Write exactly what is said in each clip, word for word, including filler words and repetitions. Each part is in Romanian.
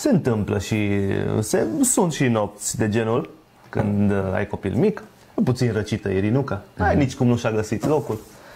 Se întâmplă și se, sunt și nopți de genul când ai copil mic, puțin răcită Irinuca, mm-hmm. ai nici cum nu și-a găsit locul.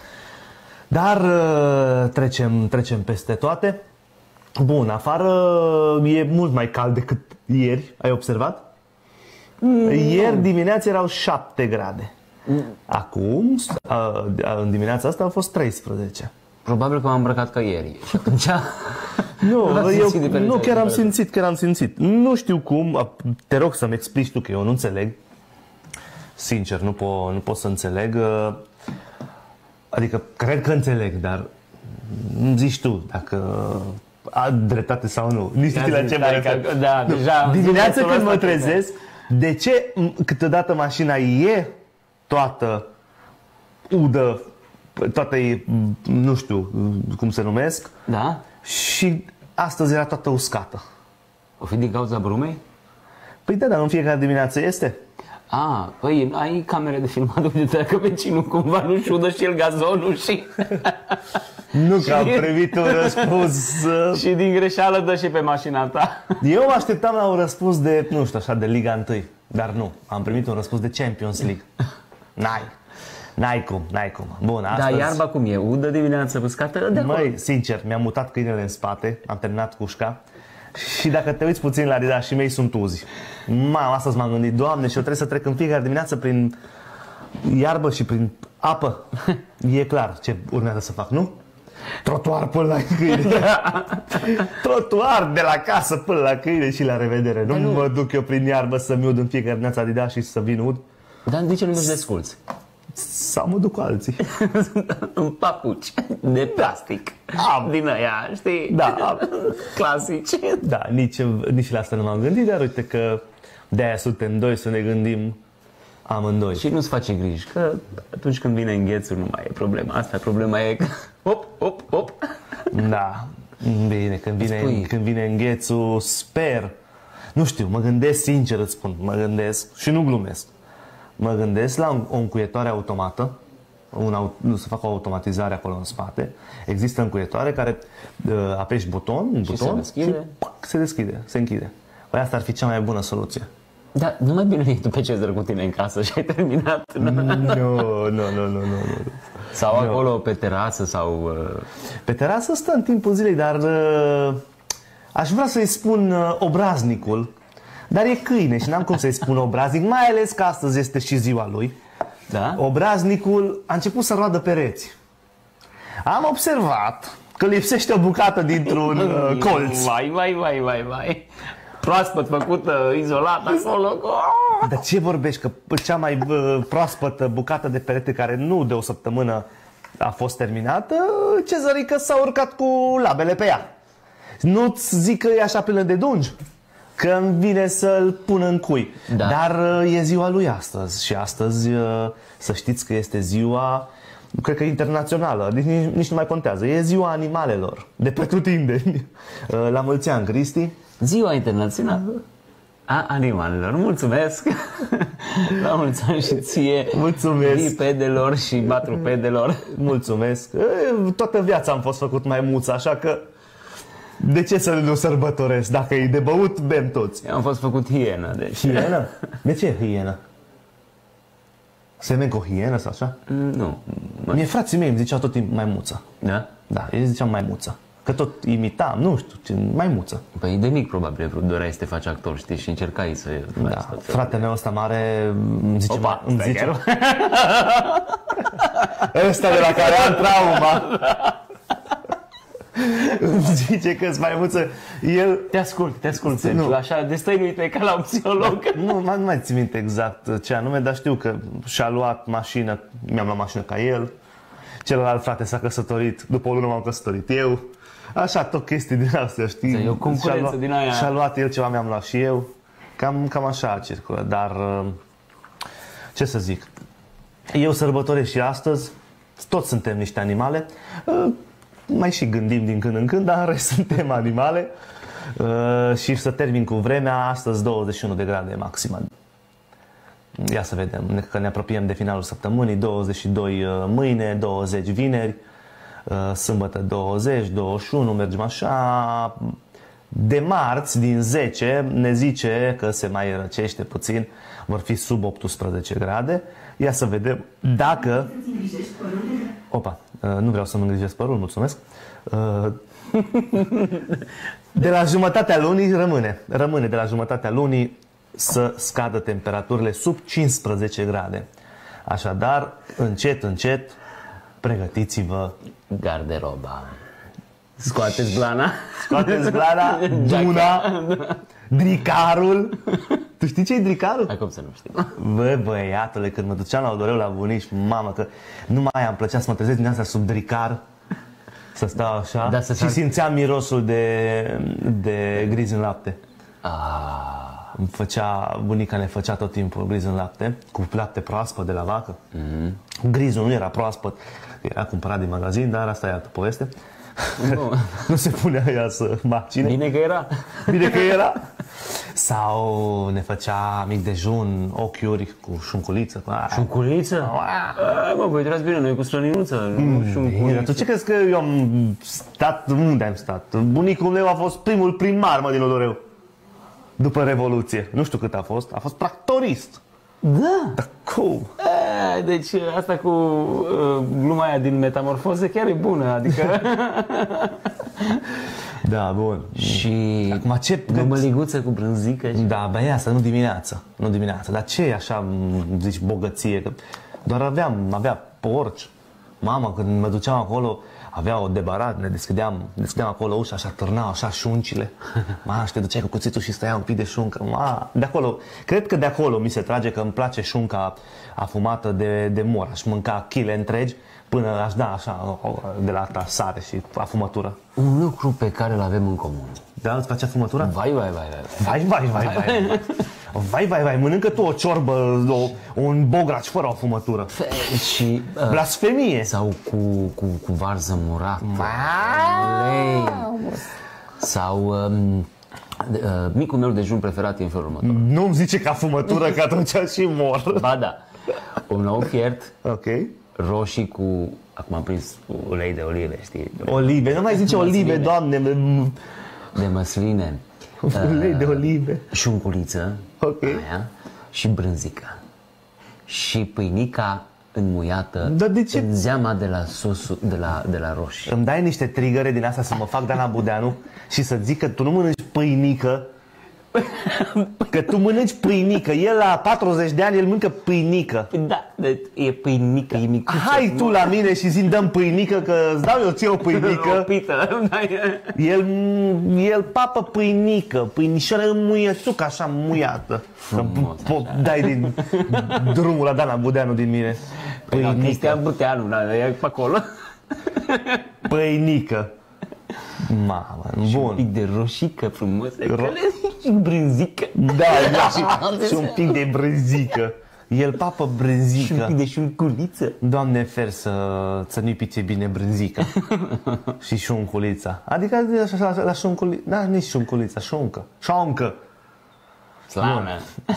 Dar trecem, trecem peste toate. Bun, afară e mult mai cald decât ieri, ai observat? Mm. Ieri dimineața erau șapte grade. Mm. Acum, în dimineața asta au fost treisprezece. Probabil că m-am îmbrăcat ca ieri. Și atunci... Nu, eu, nu chiar am simțit, chiar am simțit. Nu știu cum, te rog să-mi explici tu, că eu nu înțeleg. Sincer, nu pot, nu pot să înțeleg. Adică, cred că înțeleg, dar îmi zici tu dacă a dreptate sau nu. Nici știi la ce mă refer. Da, deja dimineața când mă trezesc, de ce câteodată mașina e toată udă, toată e, nu știu cum se numesc, da? Și astăzi era toată uscată. O fi din cauza brumei? Păi da, dar în fiecare dimineață este. A, păi ai camere de filmat, uite dacă vecinul cumva nu-și udă și el gazonul și... Nu că am primit un răspuns... Uh... Și din greșeală dă și pe mașina ta. Eu mă așteptam la un răspuns de, nu știu așa, de Liga unu, dar nu. Am primit un răspuns de Champions League. N-ai. N-ai cum, n-ai cum. Bun, astăzi... Da, iarba cum e? Udă dimineața uscată? Măi, sincer, mi-am mutat câinele în spate, am terminat cușca. Și dacă te uiți puțin la rida și mei sunt uzi. Mamă, astăzi m-am gândit, Doamne, și eu trebuie să trec în fiecare dimineață prin iarbă și prin apă. E clar ce urmează să fac, nu? Trotuar până la câine. Trotuar de la casă până la câine și la revedere. Nu, nu mă duc eu prin iarbă să-mi ud în fiecare dimineață Adidas și să vin ud. Dar de ce nu mergi desculți? Sau mă duc cu alții. În papuci de plastic. Am. Din aia, știi? Da. Clasici. Da, nici, nici la asta nu m-am gândit, dar uite că de-aia suntem doi să ne gândim amândoi. Și nu-ți face griji, că atunci când vine înghețul nu mai e problema. Asta problema e că hop, hop, hop. Da, bine, când vine, când vine înghețul, sper. Nu știu, mă gândesc, sincer îți spun, mă gândesc și nu glumesc. Mă gândesc la o încuietoare automată, un, să fac o automatizare acolo în spate. Există încuietoare care uh, apeși buton, un și buton se deschide. și pac, se deschide, se închide. Păi asta ar fi cea mai bună soluție. Da, nu mai bine iei tu pe Cezar cu tine în casă și ai terminat. Nu, nu, nu, nu, nu, nu. Sau no. Acolo pe terasă sau... Uh... Pe terasă stă în timpul zilei, dar uh, aș vrea să-i spun uh, obraznicul. Dar e câine și n-am cum să-i spun obraznic, mai ales că astăzi este și ziua lui. Da? Obraznicul a început să roadă pereți. Am observat că lipsește o bucată dintr-un uh, colț. Vai, vai, vai, vai, vai. Proaspăt făcută, izolată acolo. Dar ce vorbești? Că cea mai uh, proaspătă bucată de perete care nu de o săptămână a fost terminată, Cezărică s-a urcat cu labele pe ea. Nu-ți zic că e așa plină de dungi? Că îmi vine să-l pun în cui. Da. Dar e ziua lui astăzi. Și astăzi să știți că este ziua, cred că internațională, nici, nici nu mai contează. E ziua animalelor, de pretutindeni. La mulți ani, Cristi. Ziua internațională a animalelor. Mulțumesc. La mulți ani și ție. Mulțumesc. Bipedelor și patrupedelor. Mulțumesc. Toată viața am fost făcut maimuță, așa că de ce să nu sărbătoresc? Dacă e de băut, bem toți. Eu am fost făcut hienă, deci... Hienă? De ce hienă? Semeni cu o hienă sau așa? Nu. Mie frații mei îmi ziceau tot timpul maimuță. Da? Da, ei ziceau maimuță. Că tot imitam, nu știu, ce, maimuță. Păi de mic probabil doreai să te faci actor, știi, și încercai să... Da, fratele meu ăsta mare îmi zice... Opa, îmi zice ăsta de la care am trauma. Îmi zice că-s maimuță. El... Te ascult, te ascult, Sergiu, așa, destăinuite ca la un psiholog. Nu, nu mai țin minte exact ce anume, dar știu că și-a luat mașină, mi-am luat mașină ca el. Celălalt frate s-a căsătorit, după o lună m-am căsătorit eu. Așa, tot chestii din astea, știi? E o concurență și-a luat, din aia. Și-a luat el ceva, mi-am luat și eu. Cam, cam așa circulă, dar ce să zic. Eu sărbătoresc și astăzi, toți suntem niște animale. Mai și gândim din când în când, dar în rest suntem animale. Și să termin cu vremea, astăzi douăzeci și unu de grade maximă. Ia să vedem, că ne apropiem de finalul săptămânii, douăzeci și doi mâine, douăzeci vineri, sâmbătă douăzeci, douăzeci și unu, mergem așa, De marți, din zece, ne zice că se mai răcește puțin, vor fi sub optsprezece grade. Ia să vedem dacă... Opa, nu vreau să-mi îngrijesc părul, mulțumesc. De la jumătatea lunii rămâne, rămâne de la jumătatea lunii să scadă temperaturile sub cincisprezece grade. Așadar, încet, încet, pregătiți-vă garderoba. Scoateți blana. Scoateți blana, duna, dricarul. Tu știi ce e dricarul? Acum să nu știu. Bă, băiatule, când mă duceam la odoreu la bunici, mamă, că nu mai am plăcea să mă trezesc din asta sub dricar, să stau așa, da, să și simțeam mirosul de, de griz în lapte. Ah. Îmi făcea, bunica ne făcea tot timpul griz în lapte, cu lapte proaspăt de la vacă. Mm-hmm. Grizul nu era proaspăt, era cumpărat din magazin, dar asta e altă poveste. Nu, nu se punea ea să macine. Bine că era. Bine că era. Sau ne făcea mic dejun, ochiuri cu șunculiță. Șunculiță? Mă, voi erați bine, noi cu slăninuță, nu șunculiță. Tu ce crezi că eu am stat, unde am stat? Bunicul meu a fost primul primar, mă, din Odoreu. După Revoluție. Nu știu cât a fost, a fost tractorist. Da? Dar cum? A, deci asta cu uh, gluma aia din Metamorfoze chiar e bună, adică... Da, bun. Și acum ce... mămăliguță cu brânzică și... Da, băi, asta nu dimineața, nu dimineața. Dar ce e așa, zici, bogăție? Că doar aveam, avea porci. Mama, când mă duceam acolo, avea o debarat, ne deschideam, deschideam acolo ușa, așa târnau așa șuncile. Ma, și te duceai cu cuțitul și stăia un pic de șuncă. Ma, de acolo, cred că de acolo mi se trage că îmi place șunca afumată de, de mor. Aș mânca chile întregi până aș da așa de la asta sare și afumătură. Un lucru pe care îl avem în comun. Da, îți face afumătura? Vai, vai, vai, vai. Vai, vai, vai, vai. Vai, vai, vai, mănâncă tu o ciorbă, o, un bograci fără o afumătură. Și... Uh, blasfemie. Sau cu, cu, cu varză murată. Sau... Um, uh, micul meu dejun preferat e în felul următor. Nu-mi zice că afumătură, că atunci și mor. Ba da. Un ou fiert. Ok. Roșii cu... Acum am prins ulei de olive, știi? Olive, nu mai zice olive, Doamne. De măsline. Ulei de olive. Șunculiță. Ok. Aia, și brânzică. Și pâinica înmuiată. Dar de ce? În zeama de la sosul, de la, de la roșii. Îmi dai niște trigăre din asta să mă fac Dana Budeanu și să zic că tu nu mănânci pâinică. Că tu mănânci pâinică. El la patruzeci de ani, el mănâncă pâinică. Da, e pâinică, e micuță. Hai tu la mine și zi-mi dăm pâinică, că îți dau eu ție o pâinică. O pită. El, el papă pâinică, pâinișoară înmuiețucă, așa muiată. Frumos, Că dai din drumul la Dana Budeanu din mine. Pâinică. Cristian Buteanu, da, e pe acolo. Pâinică. Mamă, bun. Și un pic de roșică frumoasă. Ro- și brânzică. Da, da, și, și un pic de brânzică. El papă brânzică. Și un pic de șunculiță. Doamne, fer să, să nu-i pice bine brânzica. Și șunculița. Adică așa la, la șunculiță. Da, nici șunculița, șuncă. Șoncă. Slană.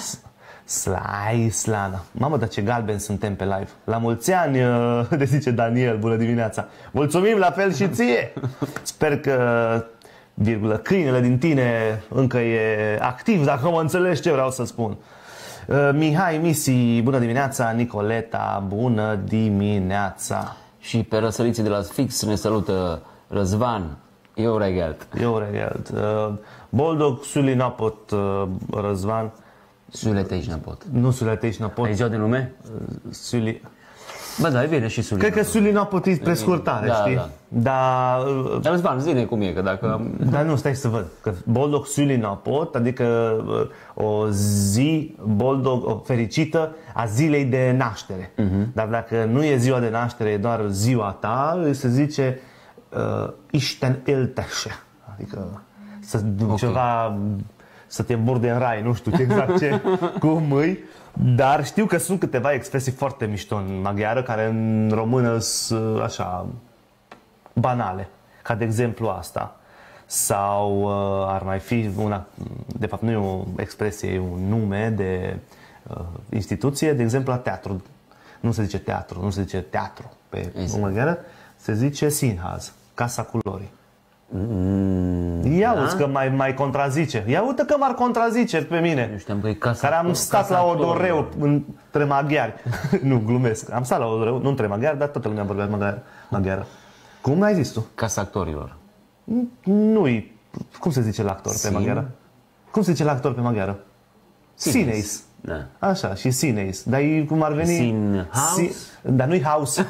Slai, slana. Mamă, dar ce galben suntem pe live. La mulți ani, de zice Daniel, bună dimineața. Mulțumim, la fel și ție. Sper că, virgulă, câinele din tine încă e activ, dacă mă înțelegi ce vreau să spun. Mihai Misi, bună dimineața. Nicoleta, bună dimineața. Și pe răsăriții de la Fix ne salută Răzvan. Eu regelt. Eu regelt. Boldog Suli Napot, Răzvan. Sule Teici Napot. Nu Sule Teici Napot. Ai ziua de nume? Suli... Bă, da, e bine și Suli. Cred că Suli Napot e prescurtare, da, știi? Da. Dar... Dar Răzvan, zine cum e, că dacă... Dar nu, stai să văd. Că Boldog Suli Napot, adică o zi, Boldog, o fericită a zilei de naștere. Uh-huh. Dar dacă nu e ziua de naștere, e doar ziua ta, se zice uh, Isten Elteșe. Adică să, okay. ceva... să te burde în rai, nu știu ce exact ce, cum îi, dar știu că sunt câteva expresii foarte mișto în maghiară, care în română sunt așa banale, ca de exemplu asta. Sau uh, ar mai fi una, de fapt nu e o expresie, e un nume de uh, instituție, de exemplu la teatru. Nu se zice teatru, nu se zice teatru pe în maghiară, se zice Sinhaz, Casa Culorii. Mm, Ia uzi da? că mai, mai contrazice. Ia uite că m-ar contrazice pe mine. Nu știam că e casa care am actor, stat casa la actor. Odoreu între maghiari. Nu, glumesc. Am stat la Odoreu, nu între maghiari, dar toată lumea vorbea maghiară. Cum ai zis tu? Casa actorilor. Nu-i... Cum se zice la actor Sin? pe maghiară? Cum se zice la actor pe maghiară? Sineis. Da. Așa, și Sineis. Dar e cum ar veni... Sin house? Si... Dar nu-i house.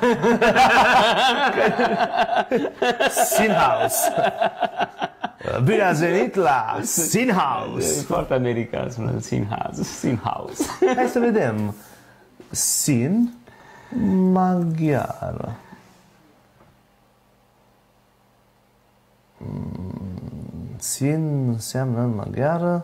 Sin house. Bine ați venit la Sin House. E foarte american, sună Sin House. Sin House. Hai să vedem. Sin maghiară. Sin înseamnă în maghiară.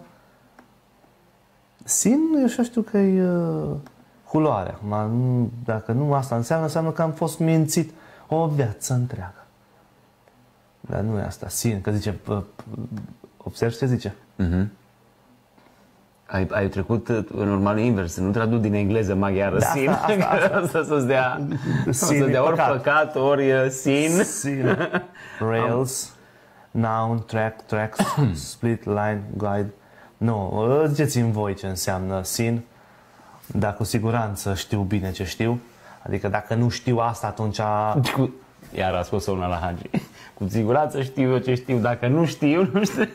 Sin, eu așa știu că e uh, culoare. Acum, nu, dacă nu asta înseamnă, înseamnă că am fost mințit o viață întreagă. Dar nu e asta. Sin, că zice... Uh, observi ce zice? Uh-huh. Ai, ai trecut în normal invers, nu traduc din engleză maghiară Da, sin, asta, asta, asta. asta să-ți dea, Sin să-ți dea ori păcat. păcat, ori uh, sin. Sin. Rails, noun, track, tracks, split, line, guide. Nu, ziceți-mi voi ce înseamnă sin, dar cu siguranță știu bine ce știu. Adică dacă nu știu asta, atunci... Cu... Iar a spus una la Hagi. Cu siguranță știu eu ce știu, dacă nu știu, nu știu.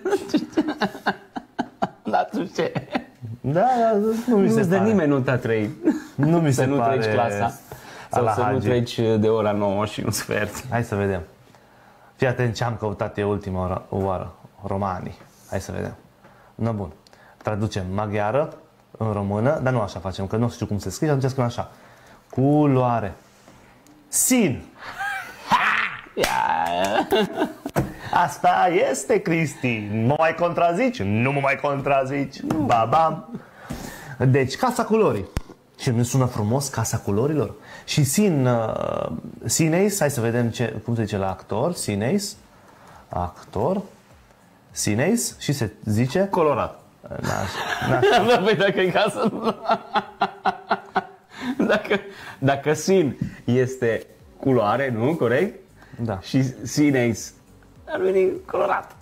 Dar tu ce? Da, nu mi se Nu-ți dă pare. nimeni nota trei. Nu mi se Să nu pare treci clasa. Sau ala să nu Hagi. treci de ora nouă și un sfert. Hai să vedem. Fii atent ce am căutat eu ultima oară, oară. Romanii. Hai să vedem. No, bun. Traducem maghiară în română, dar nu așa facem, că nu știu cum se scrie, atunci scriem așa. Culoare. Sin. Asta este, Cristi. Mă mai contrazici? Nu mă mai contrazici. Ba, ba. Deci, Casa Culorii. Și nu sună frumos Casa Culorilor? Și Sin, uh, Sineis, hai să vedem ce, cum se zice la actor. Sineis. Actor. Sineis. Și se zice... Colorat. N-aș, Da, păi dacă e casă... Dacă, dacă sin este culoare, nu? Corect? da. Și sineis ar veni colorat.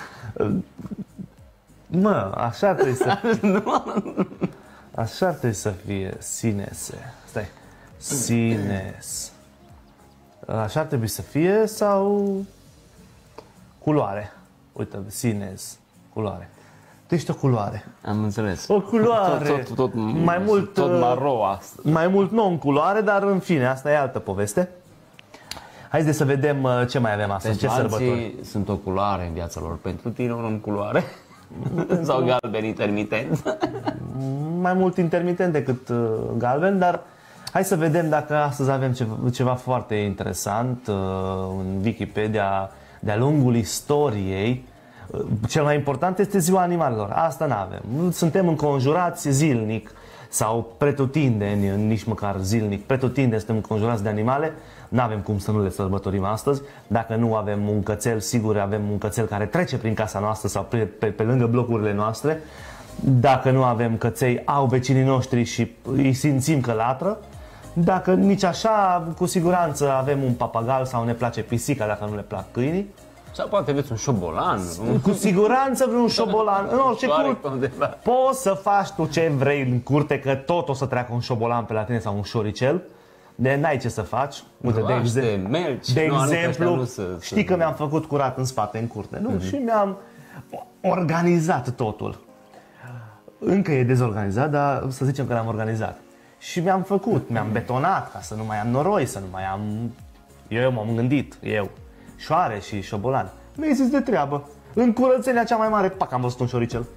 Mă, așa trebuie să... Așa trebuie să fie. Sinese. Stai. Sines. Așa ar trebui să fie sau... Culoare. Uite, sines. Culoare. Tu ești o culoare. Am înțeles. O culoare. Tot, tot, tot, mai mult, tot maro asta. Mai mult nu în culoare, dar în fine, asta e altă poveste. Haideți să vedem uh, ce mai avem astăzi, ce Pentru sărbători. alții sunt o culoare în viața lor. Pentru tine un om culoare. Sau galben intermitent. Mai mult intermitent decât uh, galben, dar hai să vedem dacă astăzi avem ceva, ceva foarte interesant uh, în Wikipedia de-a lungul istoriei. Uh, cel mai important este ziua animalelor. Asta n-avem. Suntem înconjurați zilnic sau pretutindeni, nici măcar zilnic, pretutindeni suntem înconjurați de animale. N-avem cum să nu le sărbătorim astăzi. Dacă nu avem un cățel, sigur avem un cățel care trece prin casa noastră sau pe, pe, pe lângă blocurile noastre. Dacă nu avem căței, au vecinii noștri și îi simțim că latră. Dacă nici așa, cu siguranță avem un papagal sau ne place pisica dacă nu le plac câinii. Sau poate aveți un șobolan. Cu siguranță vreun șobolan. În orice Soare curte pe undeva. poți să faci tu ce vrei în curte, că tot o să treacă un șobolan pe la tine sau un șoricel. De n-ai ce să faci. Uite, de, Broaște, exe- melci. de Nu, nu, că ăștia exemplu, nu să- știi că mi-am făcut curat în spate, în curte, nu? Și mi-am organizat totul. Încă e dezorganizat, dar să zicem că l-am organizat. Și mi-am făcut, mi-am betonat ca să nu mai am noroi, să nu mai am... Eu, eu m-am gândit, eu, șoare și șobolan. Mi-ai zis de treabă. În curățenia cea mai mare, pac, am văzut un șoricel.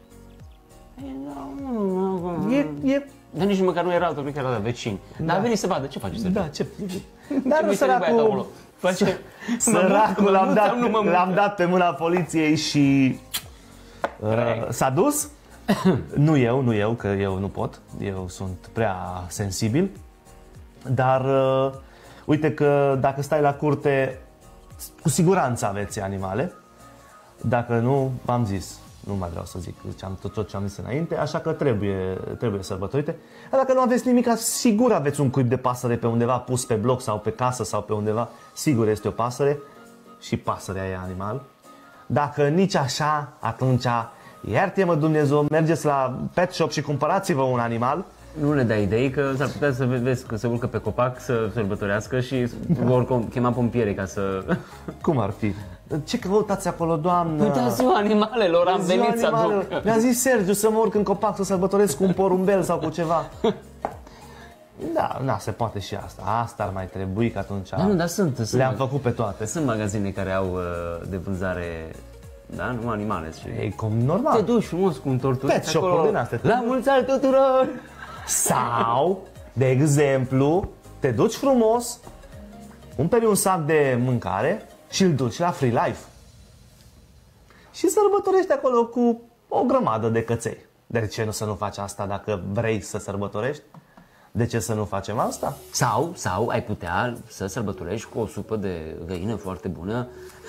E, e Dar nici măcar nu era altul, cred că era de vecini. Dar a venit să vadă ce faceți. Da, ce... Ce Dar nu, meserie băiat acolo? săracul... Face... Săracul l-am mă dat, nu mă l-am dat pe mâna poliției și uh, s-a dus. Nu eu, nu eu, că eu nu pot. Eu sunt prea sensibil. Dar uh, uite că dacă stai la curte, cu siguranță aveți animale. Dacă nu, v-am zis. Nu mai vreau să zic ce am, tot, tot ce am zis înainte, așa că trebuie, trebuie sărbătorite. Dar dacă nu aveți nimic, sigur aveți un cuib de pasăre pe undeva pus pe bloc sau pe casă sau pe undeva. Sigur este o pasăre și pasărea e animal. Dacă nici așa, atunci ierte-mă Dumnezeu, mergeți la pet shop și cumpărați-vă un animal. Nu le dai idei că s-ar putea să vezi că se urcă pe copac să sărbătorească și vor chema pompiere ca să... Cum ar fi? Ce căutați acolo, doamnă? Uite, ziua animalelor, am Ziua venit să animalelor. aduc. Mi-a zis Sergiu să mă urc în copac să sărbătoresc cu un porumbel sau cu ceva. Da, na, se poate și asta. Asta ar mai trebui că atunci Da, nu, dar sunt, sunt, le-am făcut pe toate. sunt magazine care au uh, de vânzare, da, nu animale. Și... E cum normal. Te duci frumos cu un tortureț Pet shop-uri acolo. din astea. La mulți ani tuturor! Sau, de exemplu, te duci frumos, cumperi un sac de mâncare și îl duci la Free Life. Și sărbătorești acolo cu o grămadă de căței. De ce nu să nu faci asta dacă vrei să sărbătorești? De ce să nu facem asta? Sau, sau ai putea să sărbătorești cu o supă de găină foarte bună.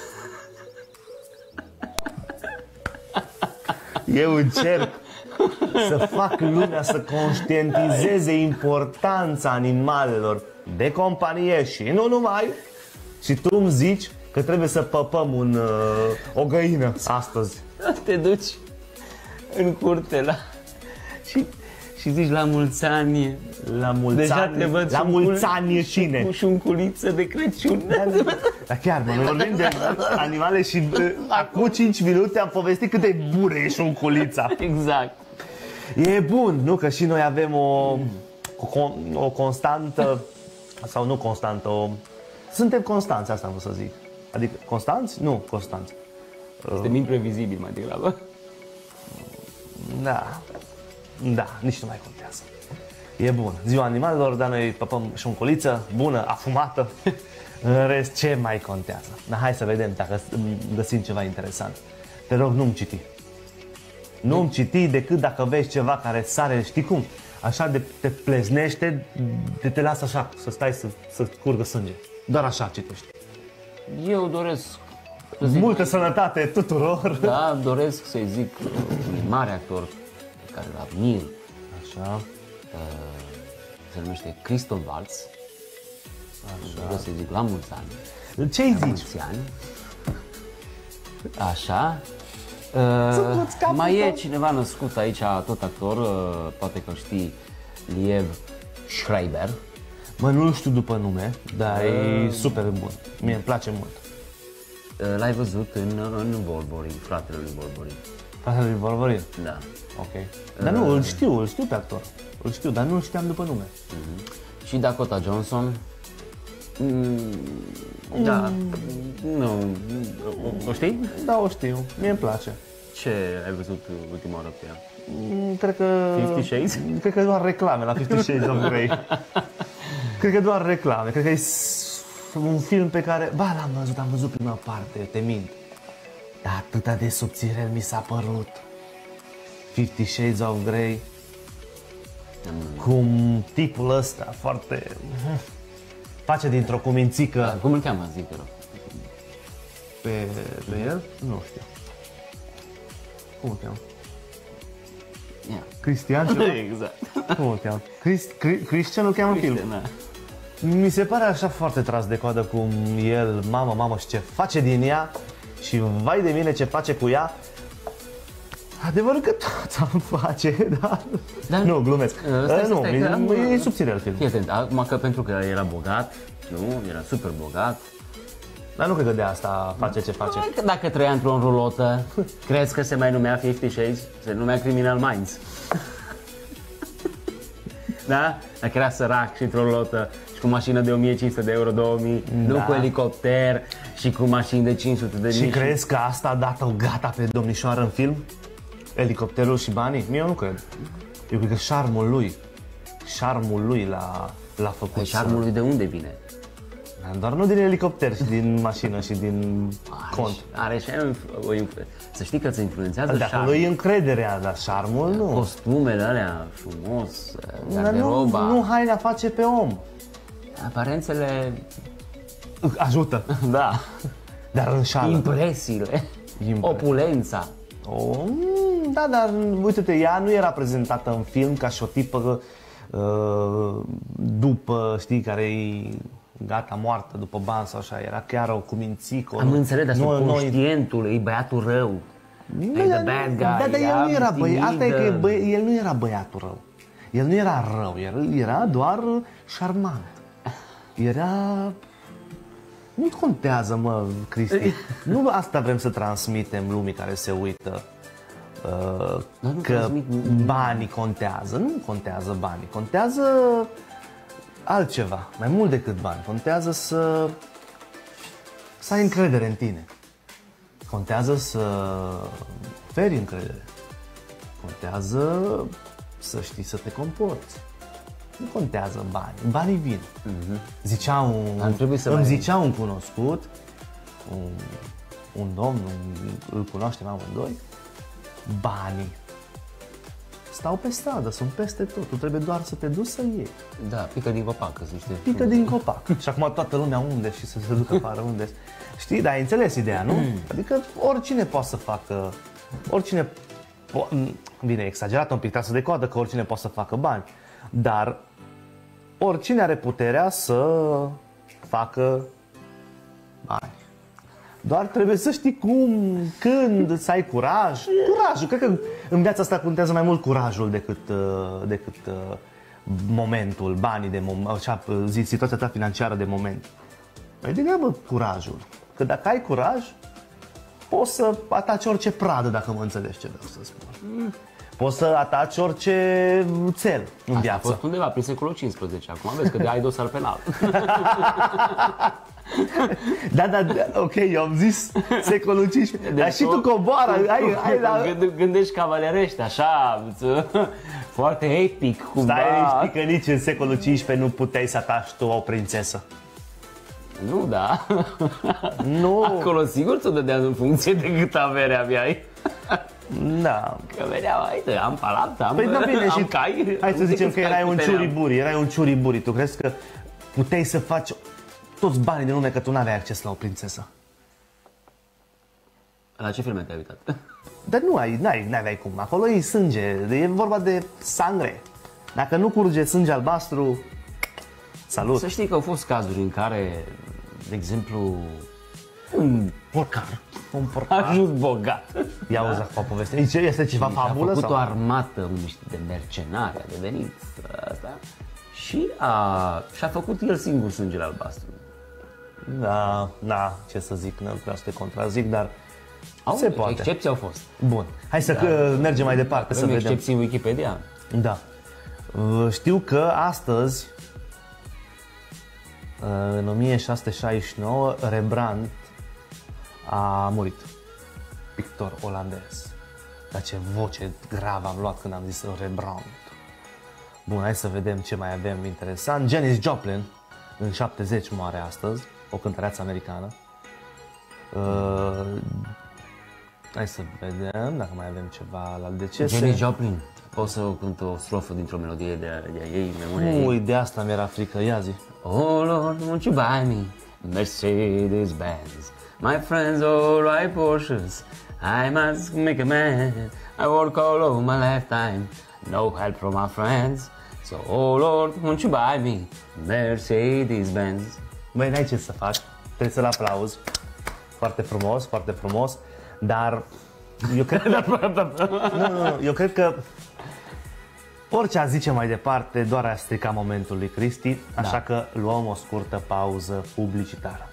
Eu încerc să fac lumea să conștientizeze importanța animalelor de companie și nu numai. Și tu îmi zici că trebuie să păpăm un, uh, o găină astăzi. Te duci în curte la... și, și zici la mulți ani. La mulți Deja ani, te văd la și un mulți cul- ani cine? Cu șunculiță de Crăciun. Dar chiar, mă, noi vorbim de animale și uh, acum cinci minute am povestit cât de bună e șunculița. Exact. E bun, nu? Că și noi avem o, o, o constantă, sau nu constantă, o... Suntem constanți, asta vreau să zic. Adică, constanți? Nu, constanți. Suntem imprevizibil mai degrabă. Da, da, nici nu mai contează. E bun. Ziua animalelor, dar noi păpăm șunculiță, bună, afumată. În rest, ce mai contează? Dar hai să vedem dacă găsim ceva interesant. Te rog, nu-mi citi. Nu-mi citi decât dacă vezi ceva care sare, știi cum? Așa de te pleznește, de te lasă așa, să stai să, să curgă sânge. Doar așa citești. Eu doresc să zic, Multă sănătate tuturor! da, doresc să-i zic un mare actor pe care îl admir, Așa. se numește Christoph Waltz. Vreau să-i zic la mulți ani. Ce-i La zici? mulți ani. Așa. Să-ți capul Mai e tău. cineva născut aici, tot actor, uh, poate că știi, Liev Schreiber. Mă, nu știu după nume, dar e super bun. Mie îmi place mult. Uh, L-ai văzut în, în Wolverine, fratele lui Wolverine. Fratele lui Wolverine. Da. Ok. Dar nu, îl știu, îl știu pe actor. Îl știu, dar nu-l știam după nume. Și Dakota Johnson. Mm, da. Nu. O, o știi? Da, o știu. Mie îmi place. Ce ai văzut ultima oară pe ea? Mm, Cred că... Fifty Shades? Cred că doar reclame la Fifty Shades of Grey. Cred că doar reclame. Cred că e s- un film pe care... Ba, l-am văzut, am văzut prima parte, te mint. Dar atâta de subțirel mi s-a părut. Fifty Shades of Grey. Cum tipul ăsta foarte... face dintr-o cumințică Cum îl cheamă, zic, te rog? pe, pe el? Nu știu. Cum îl cheamă? Ia. Cristian ceva? Exact. Cum îl cheamă? Crist, Cri, Cristian îl cheamă în film. Da. Mi se pare așa foarte tras de coadă cum el, mamă, mamă, și ce face din ea și vai de mine ce face cu ea. Adevărul că tot am face, da? Dar- Nu, glumesc. Ă, stai, Uh, nu, stai, că am- e, e subțire film. Fii atent, acum că pentru că era bogat, nu? Era super bogat. Dar nu cred că de asta face ce face. Hai că dacă trăia într-o rulotă, crezi că se mai numea Fifty Shades? Se numea Criminal Minds. Da? Dacă era sărac și într-o rulotă și cu mașină de o mie cinci sute de euro, două mii, Da. nu cu elicopter și cu mașini de cinci sute de Și mii. crezi că asta a dat-o gata pe domnișoară în film? Elicopterul și banii? Mie eu nu cred. Eu cred că șarmul lui, șarmul lui l-a, l-a făcut. Păi șarmul lui de unde vine? să... Doar nu din elicopter și din mașină și din cont. Are și aia o influ- Să știi că îți influențează De acolo șarmul. e încrederea, dar șarmul nu. Costumele alea frumos, Dar nu, garderoba, nu haina face pe om. aparențele, Ajută. da, Dar înșală. impresiile, Impre- opulența. O, mm, da, dar uite-te, ea nu era prezentată în film ca și o tipă uh, după, știi, care e gata, moartă după bani sau așa, era chiar o cumințică. Am înțeles, dar subconștientul, e băiatul rău. Da, E the bad guy. Da, dar el nu era băiat, asta e că timidă. bă, el nu era băiatul rău. El nu era rău, el era doar șarmant. Era... Nu contează, mă, Cristi. Nu asta vrem să transmitem lumii care se uită. Uh, nu că transmit- banii contează. Nu contează banii. Contează altceva. Mai mult decât bani. Contează să, să ai încredere în tine. Contează să oferi încredere. Contează să știi să te comporți. Nu contează banii. Banii vin. Uh-huh. Zicea un, Ar trebui să îmi mai- zicea un cunoscut, un, un domn, un, îl cunoaștem amândoi, banii stau pe stradă, sunt peste tot. Tu trebuie doar să te duci să iei. Da, pică din copac, să știi. Pică din copac. Și acum toată lumea unde și să se ducă afară unde. Știi, dar ai înțeles ideea, nu? Mm. Adică oricine poate să facă, oricine, po- bine, exagerat un pic, trebuie să decodă că oricine poate să facă bani, dar oricine are puterea să facă bani. Doar trebuie să știi cum, când, să ai curaj. Curajul, cred că în viața asta contează mai mult curajul decât, uh, decât uh, momentul, banii de moment, așa, zi, situația ta financiară de moment. Mai degrabă curajul. Că dacă ai curaj, poți să ataci orice pradă, dacă mă înțelegi ce vreau să spun. Poți să ataci orice țel în Asta a viață. fost undeva prin secolul cincisprezece. Acum vezi că de ai dosar penal. Da, da, da, ok, eu am zis secolul cincisprezece. Dar și tu coboară, ai, ai la... Gând- Gândești cavalerește, așa, foarte epic, cumva. Stai, știi că nici în secolul cincisprezece nu puteai să ataci tu o prințesă. Nu, da. Nu, Acolo sigur ți-o dădeam în funcție de cât avere aveai. da. Că veneau, uite, am palat, am, Păi da, bine, am și cai. hai să Uite zicem câți că cai erai un putere am. ciuriburi, erai un ciuriburi. Tu crezi că puteai să faci toți banii din lume că tu n-aveai acces la o prințesă? La ce filme te-ai uitat? Dar nu ai, n-ai, n-aveai cum. Acolo e sânge, e vorba de sangre. Dacă nu curge sânge albastru, salut. Să știi că au fost cazuri în care, de exemplu, un Porcar. Un a porcar. ajuns bogat. Ia auzi acum povestea. Este este ceva Și a fabulă făcut sau? o armată niște de mercenari, a devenit asta, și a, și-a făcut el singur sângele albastru. Da, da, ce să zic, nu vreau să te contrazic, dar Au, se poate. excepții au fost. Bun, hai să da. mergem mai departe să Avem vedem. excepții în Wikipedia. Da. Uh, Știu că astăzi, uh, în o mie șase sute șaizeci și nouă, Rembrandt a murit. Pictor olandez. Dar ce voce gravă am luat când am zis Rembrandt. Bun, hai să vedem ce mai avem interesant. Janis Joplin, în șaptezeci, moare astăzi, o cântăreață americană. Uh, hai să vedem dacă mai avem ceva la decese. Janis Joplin. Poți să cânt o strofă dintr-o melodie de, de ei, memoria ei? Ui, de asta mi-era frică, ia zi. Oh Lord, won't you buy me Mercedes-Benz? My friends all ride Porsches. I must make a man. I work all over my lifetime. No help from my friends. So, oh Lord, won't you buy me Mercedes-Benz? Băi, n-ai ce să faci, trebuie să-l aplauzi. Foarte frumos, foarte frumos, dar eu cred că... nu, nu, nu, eu cred că orice a zice mai departe doar a stricat momentul lui Cristi, așa Da. că luăm o scurtă pauză publicitară.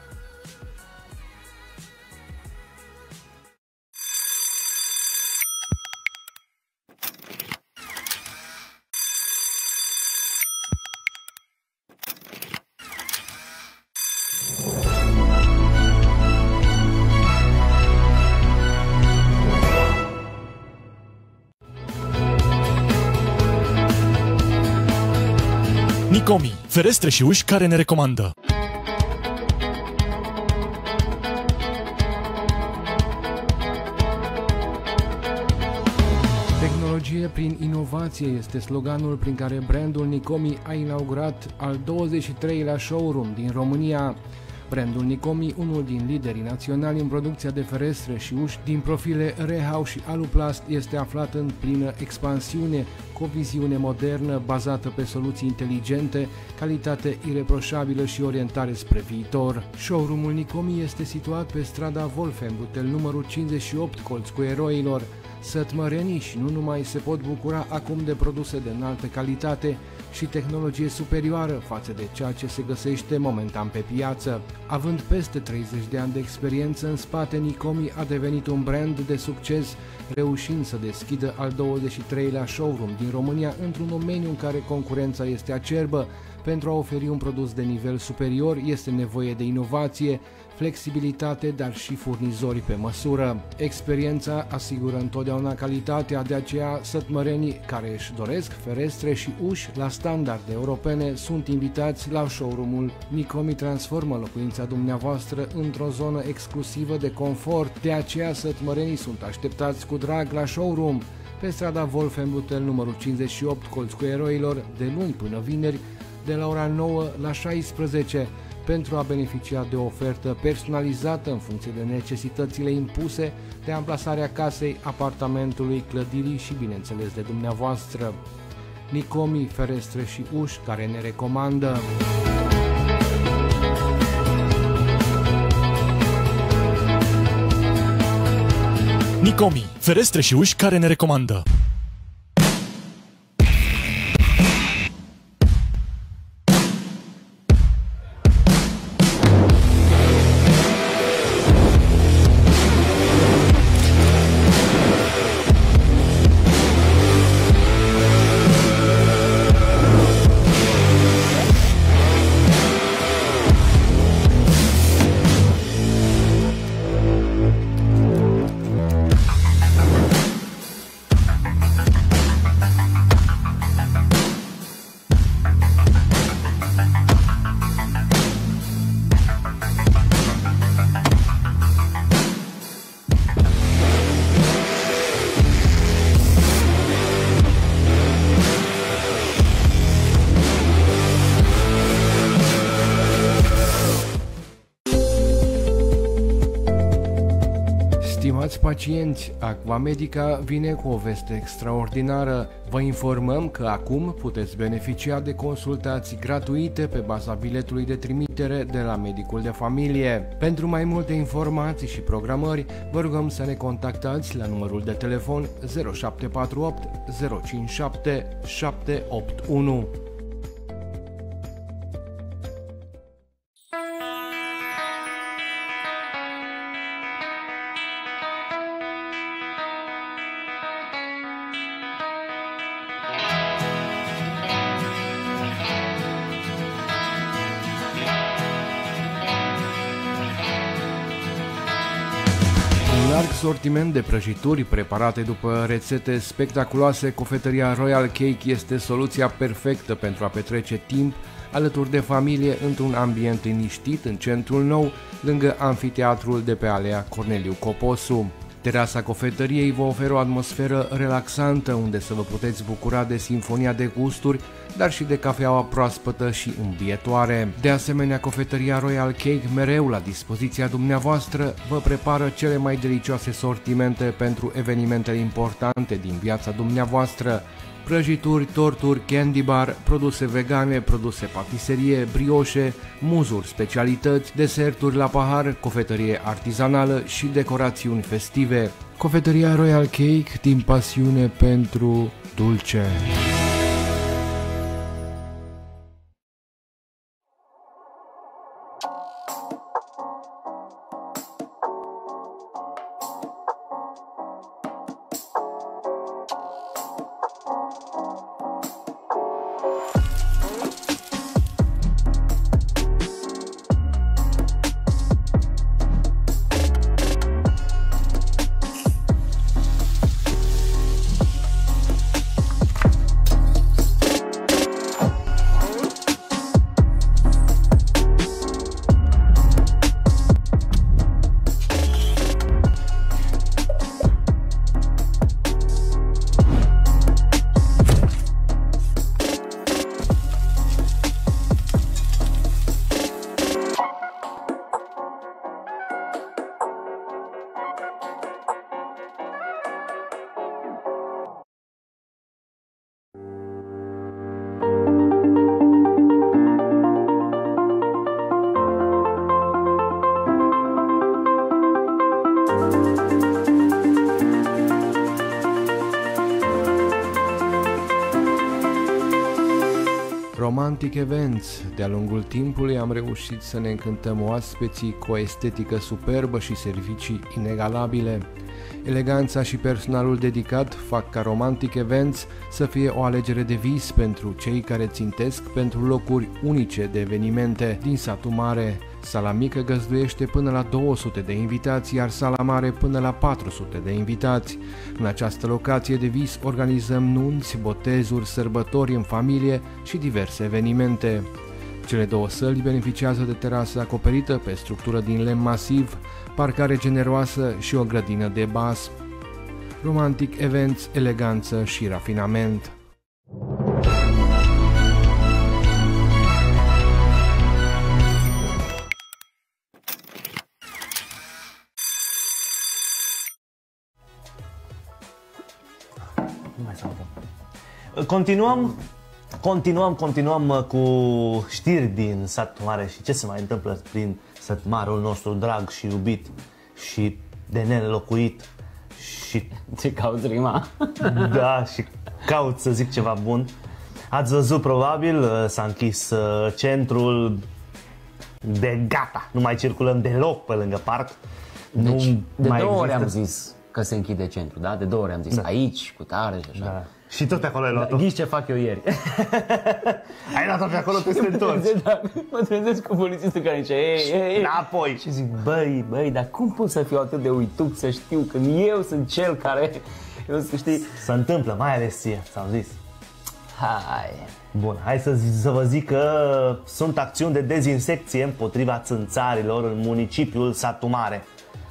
Nicomi, ferestre și uși care ne recomandă. Tehnologie prin inovație este sloganul prin care brandul Nicomi a inaugurat al douăzeci și treilea showroom din România. Brandul Nicomi, unul din liderii naționali în producția de ferestre și uși din profile Rehau și Aluplast, este aflat în plină expansiune, cu o viziune modernă bazată pe soluții inteligente, calitate ireproșabilă și orientare spre viitor. Showroom-ul Nicomi este situat pe strada Wolfenbüttel numărul cincizeci și opt, colț cu Eroilor. Sătmărenii și nu numai se pot bucura acum de produse de înaltă calitate și tehnologie superioară față de ceea ce se găsește momentan pe piață. Având peste treizeci de ani de experiență în spate, Nicomi a devenit un brand de succes, reușind să deschidă al douăzeci și treilea showroom din România într-un domeniu în care concurența este acerbă. Pentru a oferi un produs de nivel superior este nevoie de inovație, flexibilitate, dar și furnizori pe măsură. Experiența asigură întotdeauna calitatea, de aceea sătmărenii care își doresc ferestre și uși la standarde europene sunt invitați la showroom-ul Nicomi. Transformă locuința dumneavoastră într-o zonă exclusivă de confort, de aceea sătmărenii sunt așteptați cu drag la showroom pe strada Wolfenbüttel numărul cincizeci și opt, colț cu Eroilor, de luni până vineri, de la ora nouă la șaisprezece, pentru a beneficia de o ofertă personalizată în funcție de necesitățile impuse, de amplasarea casei, apartamentului, clădirii și, bineînțeles, de dumneavoastră. Nicomi, ferestre și uși care ne recomandă. Nicomi, ferestre și uși care ne recomandă. Stimați pacienți, Aquamedica vine cu o veste extraordinară. Vă informăm că acum puteți beneficia de consultații gratuite pe baza biletului de trimitere de la medicul de familie. Pentru mai multe informații și programări, vă rugăm să ne contactați la numărul de telefon zero șapte patru opt zero cinci șapte șapte opt unu. Un larg sortiment de prăjituri preparate după rețete spectaculoase, Cofetăria Royal Cake este soluția perfectă pentru a petrece timp alături de familie într-un ambient liniștit în centrul nou, lângă amfiteatrul de pe alea Corneliu Coposu. Terasa cofetăriei vă oferă o atmosferă relaxantă unde să vă puteți bucura de sinfonia de gusturi, dar și de cafeaua proaspătă și îmbietoare. De asemenea, Cofetăria Royal Cake, mereu la dispoziția dumneavoastră, vă prepară cele mai delicioase sortimente pentru evenimentele importante din viața dumneavoastră: prăjituri, torturi, candy bar, produse vegane, produse patiserie, brioșe, muzuri, specialități, deserturi la pahar, cofetărie artizanală și decorațiuni festive. Cofetăria Royal Cake, din pasiune pentru dulce. Romantic Events. De-a lungul timpului am reușit să ne încântăm oaspeții cu o estetică superbă și servicii inegalabile. Eleganța și personalul dedicat fac ca Romantic Events să fie o alegere de vis pentru cei care țintesc pentru locuri unice de evenimente din satul mare. Sala mică găzduiește până la două sute de invitați, iar sala mare până la patru sute de invitați. În această locație de vis organizăm nunți, botezuri, sărbători în familie și diverse evenimente. Cele două săli beneficiază de terasă acoperită pe structură din lemn masiv, parcare generoasă și o grădină de bas. Romantic Events, eleganță și rafinament. Nu mai salutăm. Continuăm, continuăm, continuăm cu știri din satul mare și ce se mai întâmplă prin sătmarul nostru drag și iubit și de nelocuit și... Ce cauți rima? Da, și caut să zic ceva bun. Ați văzut probabil, s-a închis centrul de gata, nu mai circulăm deloc pe lângă parc. Deci, nu de mai două ori există... am zis că se închide centru, da? De două ori am zis, da. Aici, cu tare și așa. Da. Și tot pe acolo ai luat-o. Da, ghiși ce fac eu ieri. Ai luat-o pe acolo, te se întorci. Da, mă trezesc cu polițistul care zice, ei, ei, înapoi. Și zic, băi, băi, dar cum pot să fiu atât de uitut să știu când eu sunt cel care, eu să știi... Se întâmplă, mai ales ție, ți-am zis. Hai. Bun, hai să, zi, să vă zic că sunt acțiuni de dezinsecție împotriva țânțarilor în municipiul Satu Mare.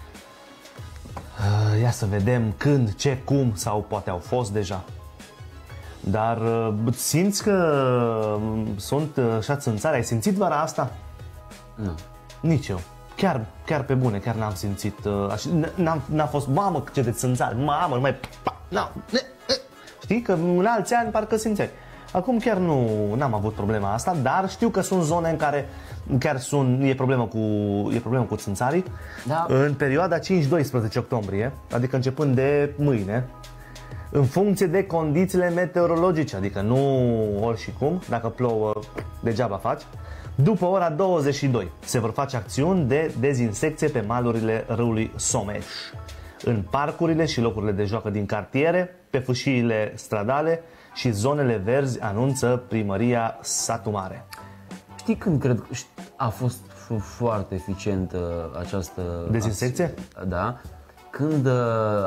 Ia să vedem când, ce, cum sau poate au fost deja. Dar simți că sunt așa țânțari? Ai simțit vara asta? Nu. Nici eu. Chiar, chiar pe bune, chiar n-am simțit. N-am, n-a fost, mamă, ce de țânțari, mamă, nu mai... Știi că în alți ani parcă simțeai. Acum chiar nu n-am avut problema asta, dar știu că sunt zone în care chiar sunt, e problemă cu, e problemă cu țânțarii. Da. În perioada cinci doisprezece octombrie, adică începând de mâine, în funcție de condițiile meteorologice, adică nu ori și cum, dacă plouă degeaba faci, după ora douăzeci și doi se vor face acțiuni de dezinsecție pe malurile râului Someș, în parcurile și locurile de joacă din cartiere, pe fâșiile stradale și zonele verzi, anunță primăria Satu Mare. Știi când cred că a fost foarte eficientă această dezinsecție? Acție, da. Când uh,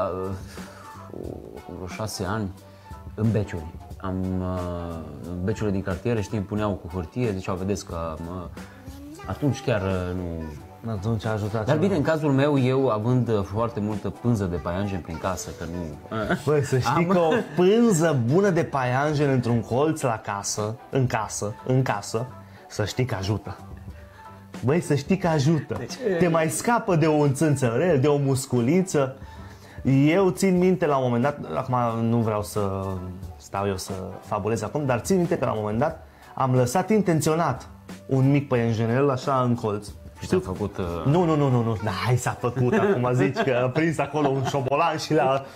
vreo șase ani în Beciuri. Am uh, în Beciurile din cartiere, știi, puneau cu hârtie, ziceau, vedeți că mă, atunci chiar uh, nu... Atunci a ajutat. Dar bine, în cazul meu, eu având foarte multă pânză de paianjen prin casă, că nu... Băi, să știi Am... că o pânză bună de paianjen într-un colț la casă, în casă, în casă, să știi că ajută. Băi, să știi că ajută. Deci... Te mai scapă de un țânțărel, de o musculiță. Eu țin minte la un moment dat, acum nu vreau să stau eu să fabulez acum, dar țin minte că la un moment dat am lăsat intenționat un mic păianjenel așa în colț. Știu, a făcut... Uh... Nu, nu, nu, nu, nu, hai s-a făcut, acum zici că a prins acolo un șobolan și l-a...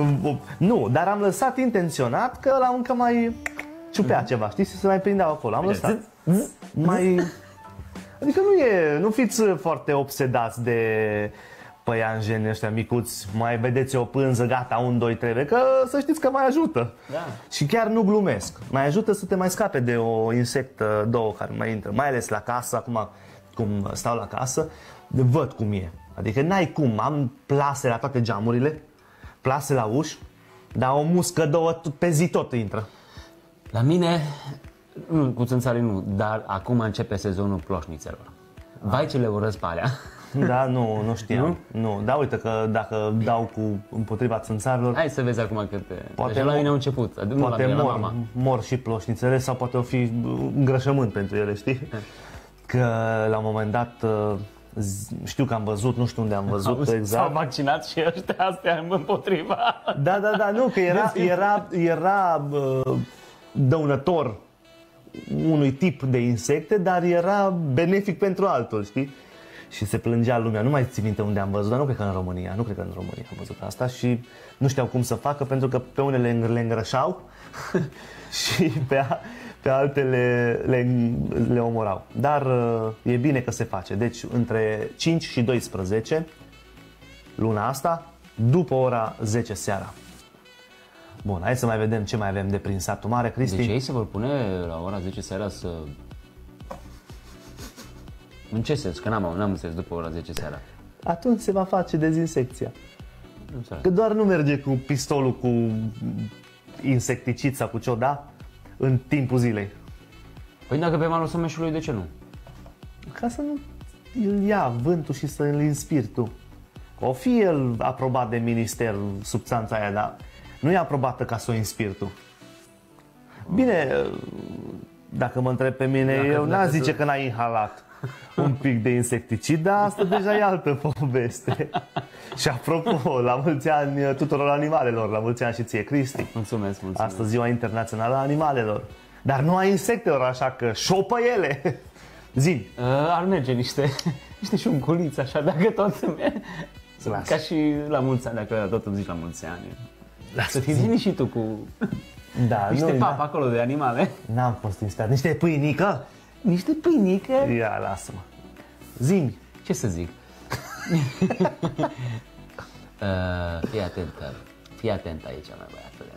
Nu, dar am lăsat intenționat că l-am încă mai ciupea ceva, știi, să se mai prindeau acolo, am lăsat. Mai... Adică nu e, nu fiți foarte obsedați de păianjeni ăștia micuți, mai vedeți o pânză, gata, un, doi, trebuie, că să știți că mai ajută. Da. Și chiar nu glumesc, mai ajută să te mai scape de o insectă, două care mai intră, mai ales la casă, acum cum stau la casă, văd cum e. Adică n-ai cum, am plase la toate geamurile, plase la uși, dar o muscă, două, pe zi tot intră. La mine, nu, cu țânțarii nu, dar acum începe sezonul ploșnițelor. Vai ce le urăsc pe alea. Da, nu, nu știam. Nu? Nu. Da, uite că dacă dau cu împotriva țânțarilor... Hai să vezi acum cât... Poate deja la mine au început. Poate nu la mine, mor, la mama. mor și ploșnițele sau poate o fi îngrășământ pentru ele, știi? Că la un moment dat știu că am văzut, nu știu unde am văzut Auzi, exact. S-au vaccinat și ăștia astea împotriva. Da, da, da, nu, că era, era, era uh, dăunător unui tip de insecte, dar era benefic pentru altul, știi? Și se plângea lumea, nu mai țin minte unde am văzut, dar nu cred că în România, nu cred că în România am văzut asta și nu știau cum să facă pentru că pe unele le îngrășau și pe, a, pe altele le, le omorau. Dar e bine că se face. Deci între cinci și doisprezece luna asta, după ora zece seara. Bun, hai să mai vedem ce mai avem de prin satul mare, Cristi. Deci ei se vor pune la ora zece seara să... În ce sens? Că n-am, n-am înțeles după ora zece seara. Atunci se va face dezinsecția. Că doar nu merge cu pistolul cu insecticid sau cu ce-o da în timpul zilei. Păi dacă pe malul Sămeșului, de ce nu? Ca să nu îl ia vântul și să îl inspiri tu. O fi el aprobat de minister substanța aia, dar nu e aprobată ca să o inspiri tu. Bine, dacă mă întreb pe mine, dacă, eu n-aș zice tu... că n-ai inhalat un pic de insecticid, dar asta deja e altă poveste. Și apropo, la mulți ani tuturor animalelor, la mulți ani și ție, Cristi. Mulțumesc, mulțumesc. Astăzi ziua internațională a animalelor. Dar nu a insectelor, așa că șopă ele. Zi. Uh, ar merge niște, niște șunculiți, așa, dacă tot Lasă. Ca și la mulți ani, dacă tot îmi zici la mulți ani. Lasă, să fii zi și tu cu da, niște nu, pap da. acolo de animale. N-am fost inspirat. Niște pâinică? Niște pâinică? Ia, lasă-mă. Zi-mi. Ce să zic? uh, fii atent, fii atent aici, mă băiatule.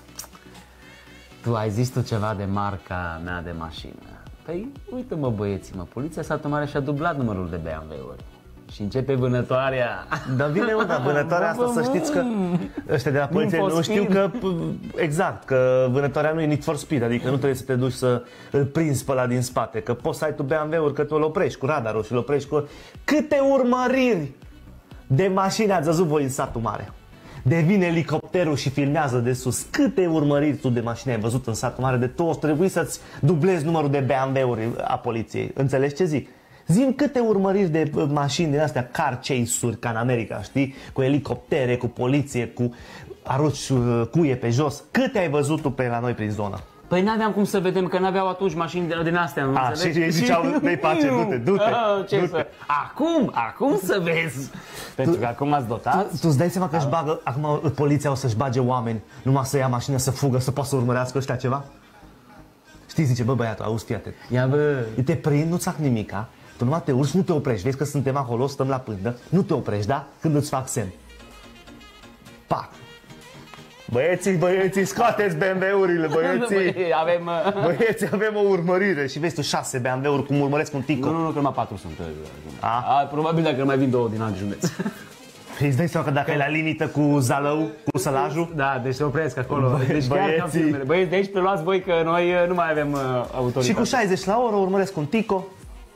Tu ai zis tu ceva de marca mea de mașină. Păi, uite-mă băieții, mă, poliția Satul Mare și-a dublat numărul de B M W-uri. Și începe vânătoarea. Dar bine, mă, dar vânătoarea asta, să știți că ăștia de la poliție nu știu că, exact, că vânătoarea nu e Need for Speed, adică nu trebuie să te duci să îl prinzi pe ăla din spate, că poți să ai tu B M W-uri, că tu îl oprești cu radarul și îl oprești cu... Câte urmăriri de mașini ați văzut voi în Satul Mare? Devine elicopterul și filmează de sus. Câte urmăriri tu de mașini ai văzut în Satul Mare? De toți trebuie să-ți dublezi numărul de B M W-uri a poliției. Înțelegi ce zic? Zi-mi câte urmăriri de mașini din astea, car chase-uri, ca în America, știi? Cu elicoptere, cu poliție, cu arunci cuie pe jos. Câte ai văzut tu pe la noi prin zonă? Păi n-aveam cum să vedem, că n-aveau atunci mașini din astea, nu A, înțelegi? și ei ziceau, dă-i pace, du-te, du-te, Ah, ce du-te. să... Acum, acum să vezi! Pentru că acum ați dotat. Tu îți dai seama că își bagă, acum poliția o să-și bage oameni numai să ia mașină, să fugă, să poată să urmărească ăștia ceva? Știi, zice, bă băiatul, auzi, fii atent. Ia bă! Te prind, nu-ți fac nimica, tu numai te urci, nu te oprești, vezi că suntem acolo, stăm la pândă, nu te oprești, da? Când îți fac semn. Pac! Băieții, băieții, scoateți B M W-urile, băieții! Băi, avem... uh, Băieții, avem o urmărire și vezi tu șase B M W-uri cum urmăresc un tico. Nu, nu, nu, că numai patru sunt. A? A, probabil dacă mai vin două din alt județ. Păi îți dai seama că dacă e la limită cu Zalău, cu Sălajul, Da, deci se opresc acolo. Băi, Deci chiar ca în băieții. filmele. Băieți, de aici preluați voi că noi uh, nu mai avem uh, autoritate. și cu șaizeci la oră urmăresc un tico.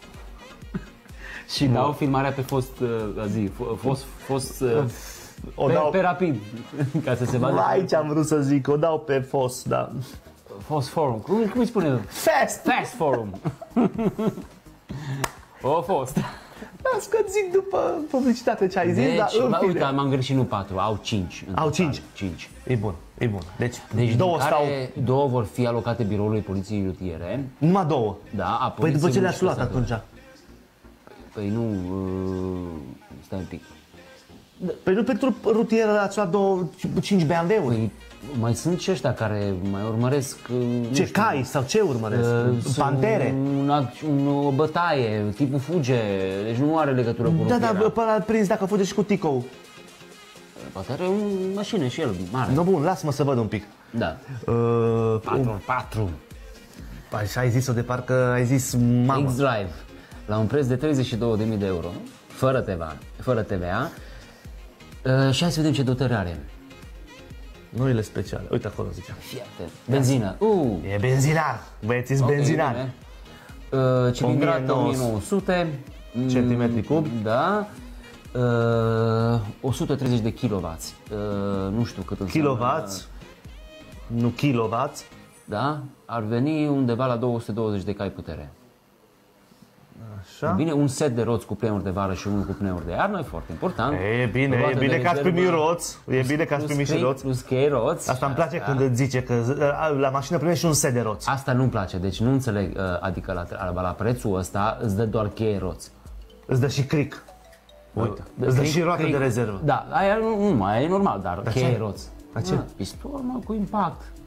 Și dau filmarea pe fost, uh, zi, f- fost, fost, uh, O pe, dau... pe rapid, ca să se vadă. Aici am vrut să zic, o dau pe Fos, da. Fost forum. Cum, cum îi spune? Fast! Fast forum. O fost. Las că zic după publicitate ce ai zis, Deci, dar în bă, fine. uite, m-am greșit, nu patru, au cinci. în Au total. cinci? Cinci. E bun, e bun. Deci, Deci două din stau, care două vor fi alocate biroului poliției rutiere. numai două. Da, a Păi după ce poliției le-ați luat municipale. atunci? Păi nu, uh, stai un pic. Păi nu pentru rutieră ați luat două, cinci B M W-uri. Păi mai sunt și ăștia care mai urmăresc... uh, nu Ce știu, cai sau ce urmăresc? uh, Pantere? Un, act- un, o bătaie, tipul fuge, deci nu are legătură cu Da, rutierea. dar pe ăla prins dacă fuge și cu ticou. Poate are o mașină și el mare. No, bun, lasă-mă să văd un pic. Da. Uh, patru, patru. Așa ai zis-o de parcă ai zis mamă. X-Drive, la un preț de treizeci și două de mii de euro, fără T V A, fără T V A. Uh, și hai să vedem ce dotări are. Noile speciale. Uite acolo zicea. Fii atent. Benzină. Uh, E benzinar. Băieți, okay, benzinar. bine. Uh, cilindrată o mie nouă sute Centimetri cub. Da. Uh, o sută treizeci de kilowatts. Uh, nu știu cât înseamnă. Kilowatts. Nu kilowatts. Da? Ar veni undeva la două sute douăzeci de cai putere. Așa. Bine, un set de roți cu pneuri de vară și unul cu pneuri de iarnă e foarte important. E bine, e Roată bine de că ați rezervă, primit roți. E bine că ați plus primit și căi- roți. Plus chei roți. Asta îmi place când îți zice că uh, la mașină primești și un set de roți. Asta nu-mi place, deci nu înțeleg, uh, adică la, la, la prețul ăsta îți dă doar cheie roți. Îți dă și cric. Uite, îți dă Cric- și roată cric- de rezervă. Da, aia nu, nu mai e normal, dar ce? cheie roți. Dar ce? Ah, pistol, mă, cu impact.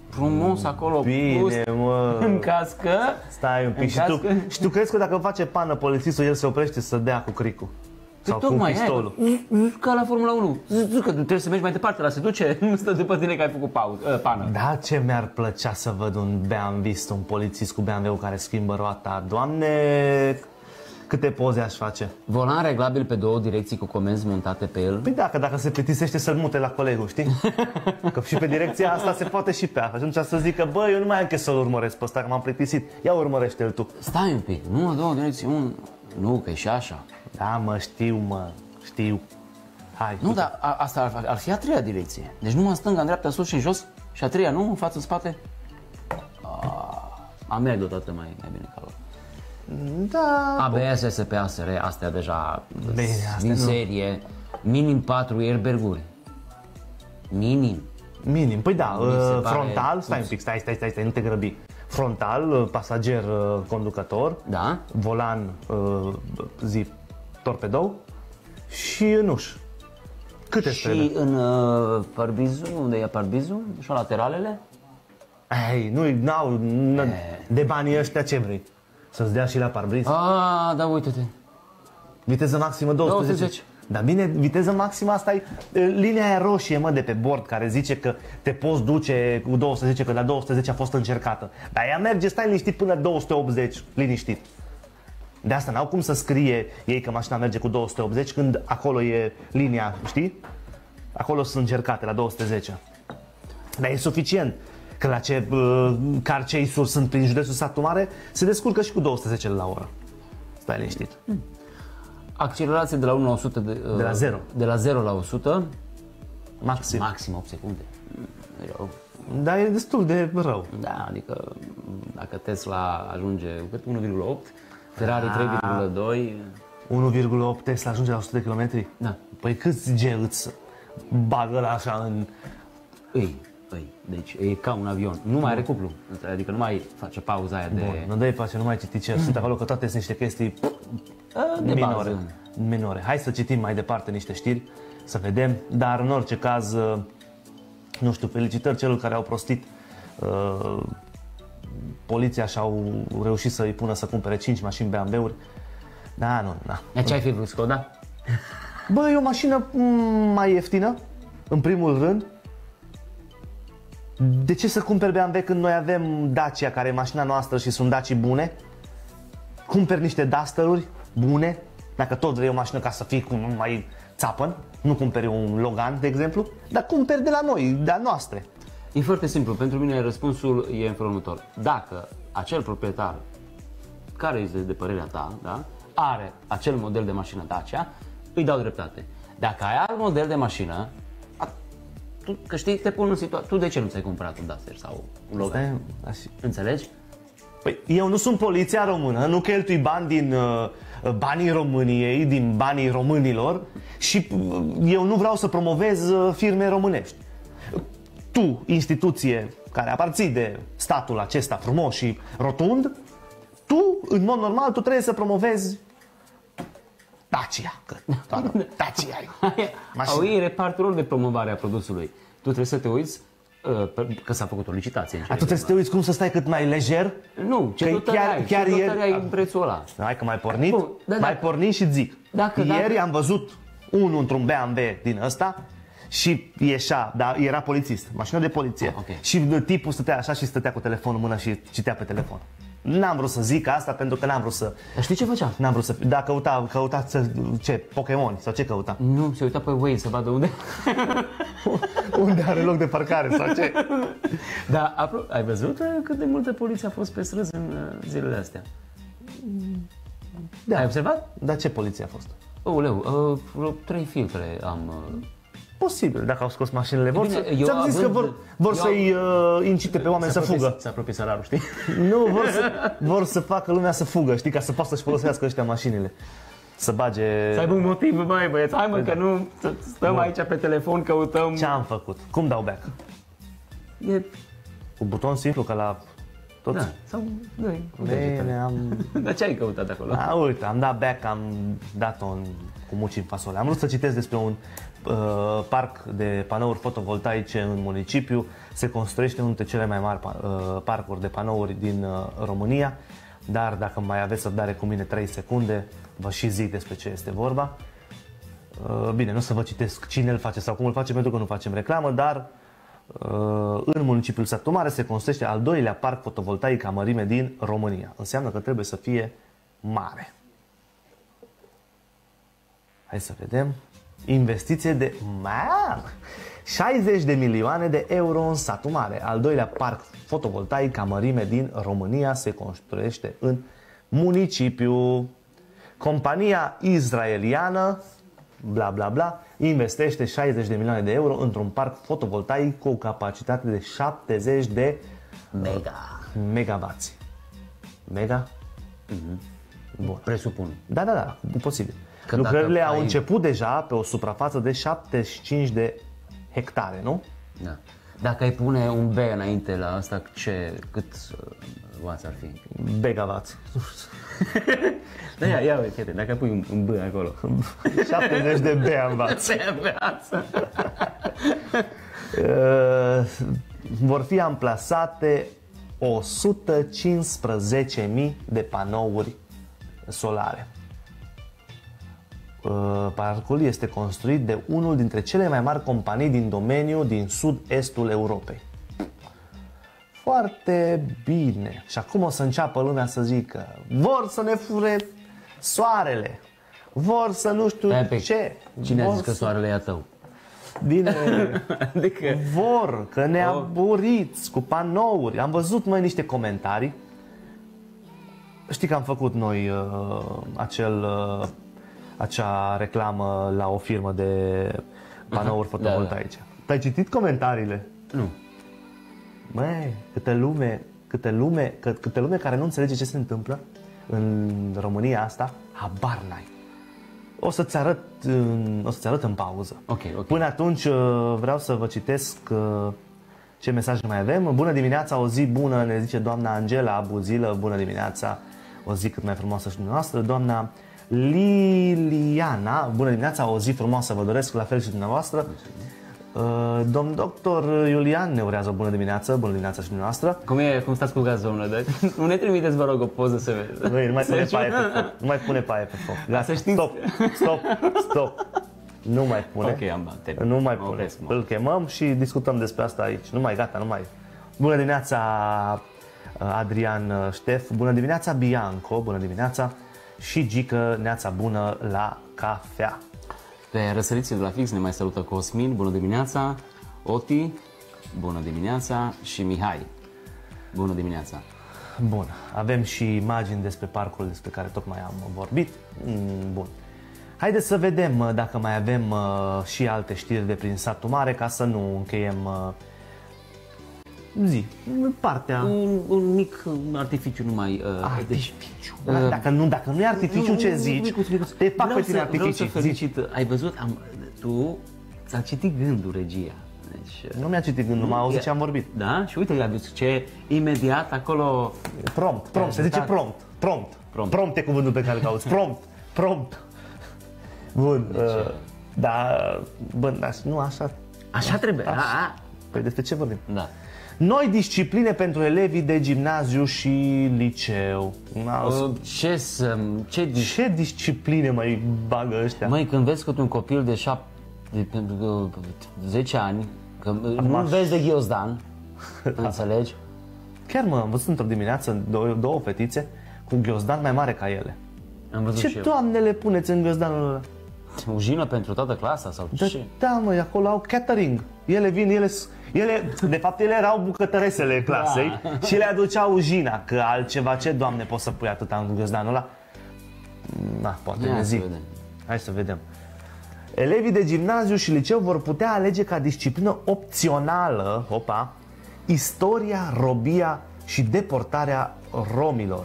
frumos acolo, Bine, pus, mă. în caz că... Stai un pic. în Și caz tu, că- și tu crezi că dacă face pană polițistul, el se oprește să dea cu cricul? Sau cu tocmai, pistolul? hai, ca la Formula unu. Zic că trebuie să mergi mai departe, la se duce, nu stă după tine că ai făcut pauză, uh, pană. Da, ce mi-ar plăcea să văd un B M W, un polițist cu B M W care schimbă roata. Doamne, câte poze aș face. Volan reglabil pe două direcții cu comenzi montate pe el. Păi dacă, dacă se plictisește să-l mute la colegul, știi? Că și pe direcția asta se poate și pe asta. Și atunci să zică, bă, eu nu mai am chef să-l urmăresc pe ăsta, că m-am plictisit. Ia urmărește-l tu. Stai un pic, nu, două direcții, un... Nu, că e și așa. Da, mă, știu, mă, știu. Hai. Nu, dar a, asta ar, ar fi a treia direcție. Deci numai în stânga, în dreapta, sus și în jos. Și a treia, nu? În față, în spate. A, a mea e dotată mai, mai bine ca lor. Da. A B S, S P, A S R, astea deja Bine, astea din nu. serie. Minim patru airbag-uri. Minim. Minim. Păi da, Mi se uh, pare frontal, stai un pic, stai, stai, stai, stai, nu te grăbi. Frontal, uh, pasager, uh, conducător, Da? volan, uh, zi, torpedou și în uș. Câte Și trebuie? în uh, parbizul, unde e parbizul? Și lateralele? Ei, nu, n-au, n- de banii ăștia ce vrei? Să-ți dea și la parbriz? Ah, da, uite-te. Viteză maximă două sute zece. două sute zece. Dar bine, viteză maximă asta e e, linia aia roșie, mă, de pe bord, care zice că te poți duce cu două sute zece, că la două sute zece a fost încercată. Dar ea merge, stai liniștit până două sute optzeci, liniștit. De asta n-au cum să scrie ei că mașina merge cu două sute optzeci când acolo e linia, știi? Acolo sunt încercate, la două sute zece. Dar e suficient. Că la ce uh, car chase-uri sunt prin județul Satu Mare, se descurcă și cu două sute zece la oră. Stai liniștit. Accelerație de la unu la o sută de, uh, De la zero. De la zero la o sută, Maxim. maxim opt secunde. E rău. Dar e destul de rău. Da, adică dacă Tesla ajunge cât unu virgulă opt, Ferrari trei virgulă doi, unu virgulă opt Tesla ajunge la o sută de kilometri? Da. Păi câți G îți bagă la așa în... îi, îi. Deci e ca un avion. Nu mai are cuplu. Adică nu mai face pauza aia de, Bun, nu dai pace, nu mai citi ce sunt acolo, că toate sunt niște chestii de minore. bază. minore. Hai să citim mai departe niște știri, să vedem, dar în orice caz, nu știu, felicitări celor care au prostit. Uh, poliția și-au reușit să-i pună să cumpere cinci mașini B M W-uri. Da, nu, da. De ce ai fi vrut Skoda? Bă, e o mașină mm, mai ieftină, în primul rând. De ce să cumperi B M W când noi avem Dacia, care e mașina noastră și sunt Daci bune? Cumperi niște Duster-uri bune, dacă tot vrei o mașină ca să fii cum mai țapăn, nu cumperi un Logan, de exemplu, dar cumperi de la noi, de la noastre. E foarte simplu. Pentru mine răspunsul e în felul următor. Dacă acel proprietar, care este de părerea ta, da, are acel model de mașină Dacia, îi dau dreptate. Dacă ai alt model de mașină, a, tu, că știi, te pun în situație. Tu de ce nu ți-ai cumpărat un Duster sau un Logan? Stai, așa. Înțelegi? Păi, eu nu sunt poliția română, nu cheltui bani din uh, banii României, din banii românilor și uh, eu nu vreau să promovez uh, firme românești. Tu, instituție care aparții de statul acesta frumos și rotund, tu, în mod normal, tu trebuie să promovezi Dacia. Că, doar, Dacia ai. Au ei repartul lor de promovare a produsului. Tu trebuie să te uiți uh, pe- că s-a făcut o licitație. În Tu trebuie să te uiți cum să stai cât mai lejer. Nu, ce Că dotări chiar- ai, chiar ce ieri- dotări ai în prețul ăla. Hai că mai pornit, Bun, da, da. mai pornit și zic. Dacă- Ieri dacă- am văzut unul într-un B M W din ăsta și ieșea, dar era polițist, mașină de poliție. Ah, ok. Și tipul stătea așa și stătea cu telefonul în mână și citea pe telefon. N-am vrut să zic asta pentru că n-am vrut să... Dar știi ce făcea? N-am vrut să... Da, căuta, căuta să, ce, Pokémon sau ce căuta? Nu, se uita pe Waze să vadă unde. Unde are loc de parcare sau ce? Dar apro- ai văzut uh, cât de multă poliție a fost pe străzi în uh, zilele astea? Da. Ai observat? Dar ce poliție a fost? Oleu, uh, vreo trei filtre am... Uh, Posibil, dacă au scos mașinile. Vor bine, să, eu ți-am zis având- că vor, vor eu- să-i uh, incite pe oameni să apropie- fugă. Se apropie salarul, știi? Nu, vor să, vor să facă lumea să fugă, știi, ca să poată să-și folosească ăștia mașinile. Să bage... Să aibă un motiv, băi băieți, hai mă că nu să stăm Bun. aici pe telefon, căutăm... Ce am făcut? Cum dau back? E... Cu buton simplu, ca la toți? Da, sau doi. Bine, am... Dar ce ai căutat acolo? A, uite, am dat back, am dat-o în, cu muci în fasole. Am vrut să citesc despre un uh, parc de panouri fotovoltaice în municipiu. Se construiește unul dintre cele mai mari uh, parcuri de panouri din uh, România. Dar dacă mai aveți răbdare cu mine trei secunde, vă și zic despre ce este vorba. Uh, bine, nu o să vă citesc cine îl face sau cum îl face, pentru că nu facem reclamă, dar uh, în municipiul Satu Mare se construiește al doilea parc fotovoltaic ca mărime din România. Înseamnă că trebuie să fie mare. Hai să vedem. Investiție de mamă, șaizeci de milioane de euro în Satu Mare. Al doilea parc fotovoltaic ca mărime din România se construiește în municipiu. Compania izraeliană, bla bla bla, investește șaizeci de milioane de euro într-un parc fotovoltaic cu o capacitate de șaptezeci de Mega. megawatts. Mega? Mm-hmm. Bun. Presupun. Da, da, da, e posibil. Că Lucrările au ai... început deja pe o suprafață de șaptezeci și cinci de hectare, nu? Da. Dacă ai pune un B înainte la asta, ce, cât watts ar fi? Megawatts. Da, ia, ia uite, dacă pui un, un B acolo. șaptezeci de megawatts. Viață. uh, vor fi amplasate o sută cincisprezece mii de panouri solare. Uh, parcul este construit de unul dintre cele mai mari companii din domeniu din sud-estul Europei. Foarte bine. Și acum o să înceapă lumea să zică: vor să ne fure soarele, vor să nu știu Epic. ce. Cine vor a zis că să... soarele e a tău? Bine, Adică... vor, că ne aburiți cu panouri. Am văzut mai niște comentarii. Știi că am făcut noi uh, acel, uh, acea reclamă la o firmă de panouri fotovoltaice. Da, da. Ai citit comentariile? Nu. Măi, câte lume, câte lume, câte, câte lume care nu înțelege ce se întâmplă în România asta, habar n-ai. O să-ți arăt, o să-ți arăt în pauză. Okay, okay. Până atunci vreau să vă citesc ce mesaje mai avem. Bună dimineața, o zi bună, ne zice doamna Angela Buzilă. Bună dimineața, o zi cât mai frumoasă și dumneavoastră. Doamna Liliana, bună dimineața, o zi frumoasă vă doresc, la fel și dumneavoastră. Domn doctor Iulian ne urează bună dimineață, bună dimineața și dumneavoastră. Cum e, cum stați cu gazonul? Deci, nu ne trimiteți, vă rog, o poză să vedeți. Nu, nu mai pune paie pe foc. Nu mai pune paie pe foc. Gata, stop, stop, stop. Nu mai pune. Ok, am bat. Nu mai pune. Îl chemăm și discutăm despre asta aici. Nu mai, gata, nu mai. Bună dimineața, Adrian Ștef. Bună dimineața, Bianco. Bună dimineața. Și Gică, neața bună la cafea. Pe răsăriții de la fix ne mai salută Cosmin, bună dimineața, Oti, bună dimineața și Mihai, bună dimineața. Bun, avem și imagini despre parcul despre care tocmai am vorbit. Bun. Haideți să vedem dacă mai avem și alte știri de prin Satu Mare, ca să nu încheiem zi, partea... Un, un mic artificiu numai... Uh, artificiu? Deci, uh, dacă, nu, dacă nu e artificiu, ce zici? Micuț, micuț. Te fac pe tine artificiu. Vreau să felicit. Ai văzut? Am, tu ți-a citit gândul regia. Deci, nu mi-a citit gândul, m-a auzit ce am vorbit. Da? Și uite, i-a văzut ce imediat acolo... Prompt, prompt, se zice prompt. Prompt. Prompt, prompt e cuvântul pe care îl cauți. Prompt, prompt. Bun, deci, uh, da, bă, nu așa... Așa trebuie, așa. A, a. Păi despre ce vorbim? Da. Noi discipline pentru elevii de gimnaziu și liceu. Uh, ce, să, ce, ce discipline mai bagă ăștia? Măi, când vezi că un copil de, șap, de zece ani, că nu aș... vezi de ghiozdan, înțelegi? Chiar mă, am văzut într-o dimineață două, două fetițe cu ghiozdan mai mare ca ele. Am văzut ce și doamne le puneți în ghiozdanul ăla? Ujină pentru toată clasa sau da, ce? Da, măi, acolo au catering. Ele vin, ele, ele de fapt ele erau bucătăresele clasei da. Și le aduceau ujina, că altceva, ce doamne poți să pui atâta în ghiozdanul ăla? Na, poate Ia ne zi. vedem. Hai să vedem. Elevii de gimnaziu și liceu vor putea alege ca disciplină opțională, opa, istoria, robia și deportarea romilor.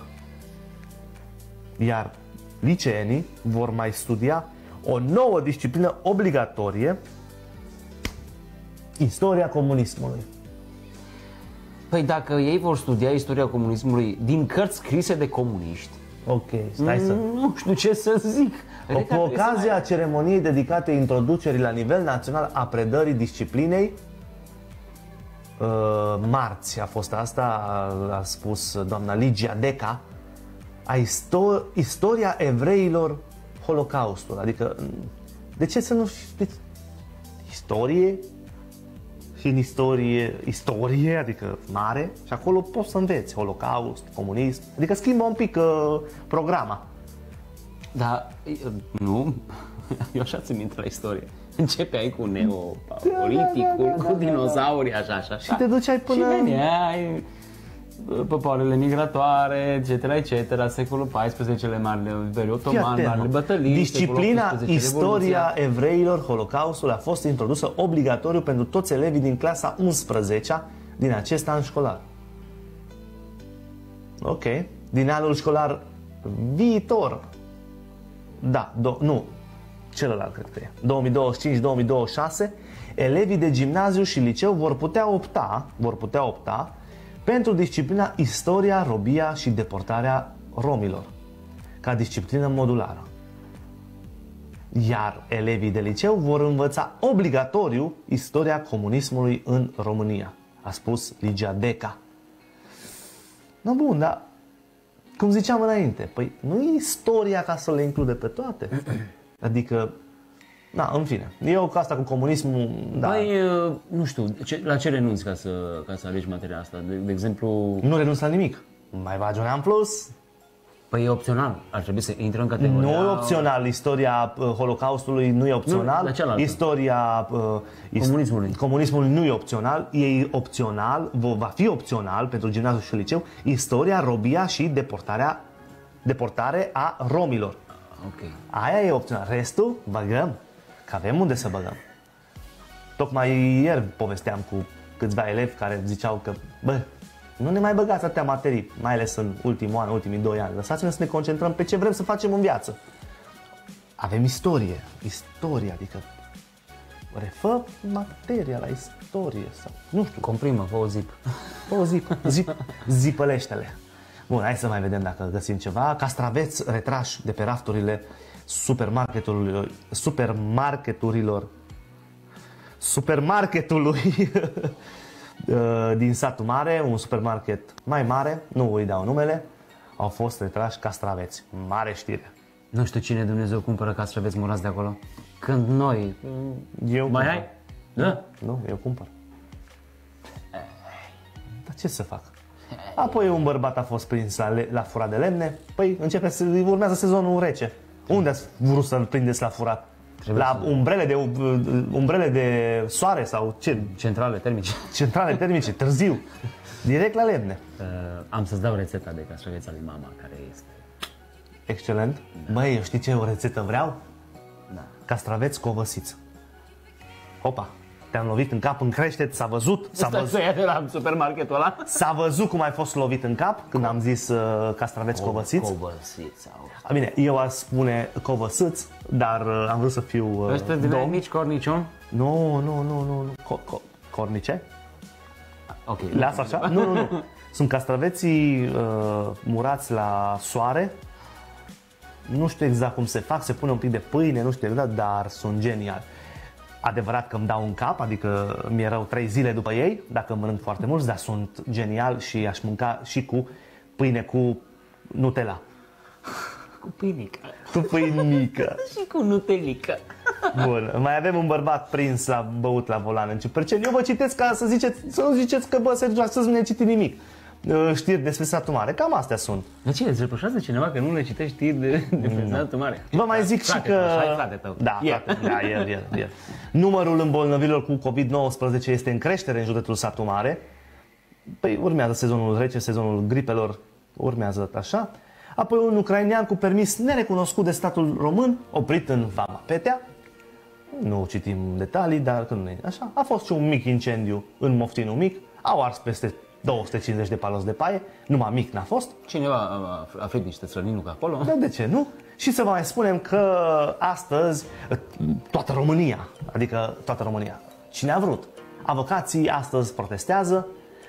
Iar liceenii vor mai studia o nouă disciplină obligatorie, istoria comunismului. Păi dacă ei vor studia istoria comunismului din cărți scrise de comuniști, Ok, stai să... nu știu ce să zic. O, cu ocazia ceremoniei dedicate introducerii la nivel național a predării disciplinei, uh, marți a fost asta, a, a spus doamna Ligia Deca, a isto- istoria evreilor Holocaustul. Adică, de ce să nu știți istorie? Și în istorie, istorie, adică mare, și acolo poți să înveți Holocaust, comunism, adică schimbă un pic uh, programa. Da, nu, eu așa ți minte la istorie. Începeai cu neopaliticul, da, da, da, cu dinozauri, așa, așa, așa. Și te duceai până... Și veneai popoarele migratoare, etc, et cetera, secolul paisprezece, Marele Imperiu Otoman, Marele Bătălii, disciplina istoria evreilor, Holocaustul, a fost introdusă obligatoriu pentru toți elevii din clasa unsprezecea din acest an școlar. Ok. Din anul școlar viitor. Da, do, nu. Celălalt cred că e. două mii douăzeci și cinci două mii douăzeci și șase, elevii de gimnaziu și liceu vor putea opta, vor putea opta pentru disciplina Istoria, robia și deportarea romilor, ca disciplină modulară. Iar elevii de liceu vor învăța obligatoriu istoria comunismului în România, a spus Ligia Deca. No, bun, dar cum ziceam înainte, păi nu e istoria ca să le include pe toate. Adică, da, în fine, eu cu asta cu comunismul, da. Băi, nu știu, ce, la ce renunți ca să, ca să alegi materia asta? De, de exemplu... Nu renunț la nimic. Mai bagi un an plus? Păi e opțional, ar trebui să intră în categoria... Nu e opțional, istoria uh, Holocaustului nu e opțional, nu, istoria uh, ist- comunismului. comunismului nu e opțional, e opțional, va fi opțional pentru gimnaziu și liceu, istoria, robia și deportarea, deportare a romilor. Ok. Aia e opțional, restul băgăm, că avem unde să băgăm. Tocmai ieri povesteam cu câțiva elevi care ziceau că, bă, nu ne mai băgați atâtea materii, mai ales în ultimul an, ultimii doi ani. Lăsați-ne să ne concentrăm pe ce vrem să facem în viață. Avem istorie, istorie, adică refă materia la istorie sau, nu știu. Comprimă, fă o zip. Fă o zip, zip, zipălește-le. Bun, hai să mai vedem dacă găsim ceva. Castraveți retrași de pe rafturile supermarketurilor, supermarketurilor, supermarketului din satul mare, un supermarket mai mare, nu îi dau numele, au fost retrași castraveți. Mare știre. Nu știu cine Dumnezeu cumpără castraveți murați de acolo. Când noi... Eu mai cumpăr. ai? Da? Nu, eu cumpăr. Dar ce să fac? Apoi un bărbat a fost prins la, le- la furat de lemne. Păi începe să urmează sezonul rece. Unde ați vrut să-l prindeți la furat? Trebuie La să... umbrele de, umbrele de soare sau ce? Centrale termice. Centrale termice, târziu. Direct la lemne. Uh, am să-ți dau rețeta de castraveți al lui mama, care este... Excelent. Băi, eu știi ce o rețetă vreau? Da. Castraveți covăsiță. Opa, te-am lovit în cap, în creștet, s-a văzut, s-a Stai văzut, să ia de la supermarketul ăla? s-a văzut cum ai fost lovit în cap când am zis uh, castraveți covăsiți. Covăsiți. A, bine, eu aș spune covăsâți, dar uh, am vrut să fiu uh, Ăștia din domn. mici cornicion? Nu, nu, nu, nu, nu. Co- co- cornice? Ok. Lasă așa? Nu, nu, nu. Sunt castraveții uh, murați la soare. Nu știu exact cum se fac, se pune un pic de pâine, nu știu exact, dar sunt geniali. Adevărat că îmi dau un cap, adică mi-e rău trei zile după ei, dacă mănânc foarte mulți, dar sunt genial și aș mânca și cu pâine cu Nutella. Cu pâinică. Cu pâinică. Și cu nutelică. Bun, mai avem un bărbat prins la băut la volan în Ciuperceni. Eu vă citesc ca să ziceți, să nu ziceți că bă, Sergiu, astăzi nu ne citi nimic. Știri despre satul mare, cam astea sunt. De ce? Îți reproșează cineva că nu le citești știri de, de pe satul mare? Vă mai zic frate și că... Tău, hai, frate tău. Da, Yeah. frate, da, el, el, el. Numărul îmbolnăvirilor cu covid nouăsprezece este în creștere în județul Satu Mare. Păi urmează sezonul rece, sezonul gripelor, urmează așa. Apoi un ucrainean cu permis nerecunoscut de statul român, oprit în Vama Petea. Nu citim detalii, dar când nu e așa. A fost și un mic incendiu în Moftinul Mic. Au ars peste două sute cincizeci de paloți de paie, numai mic n-a fost. Cineva a, a frit niște străninucă acolo? Dar de ce nu? Și să vă mai spunem că astăzi toată România, adică toată România, cine a vrut, avocații astăzi protestează,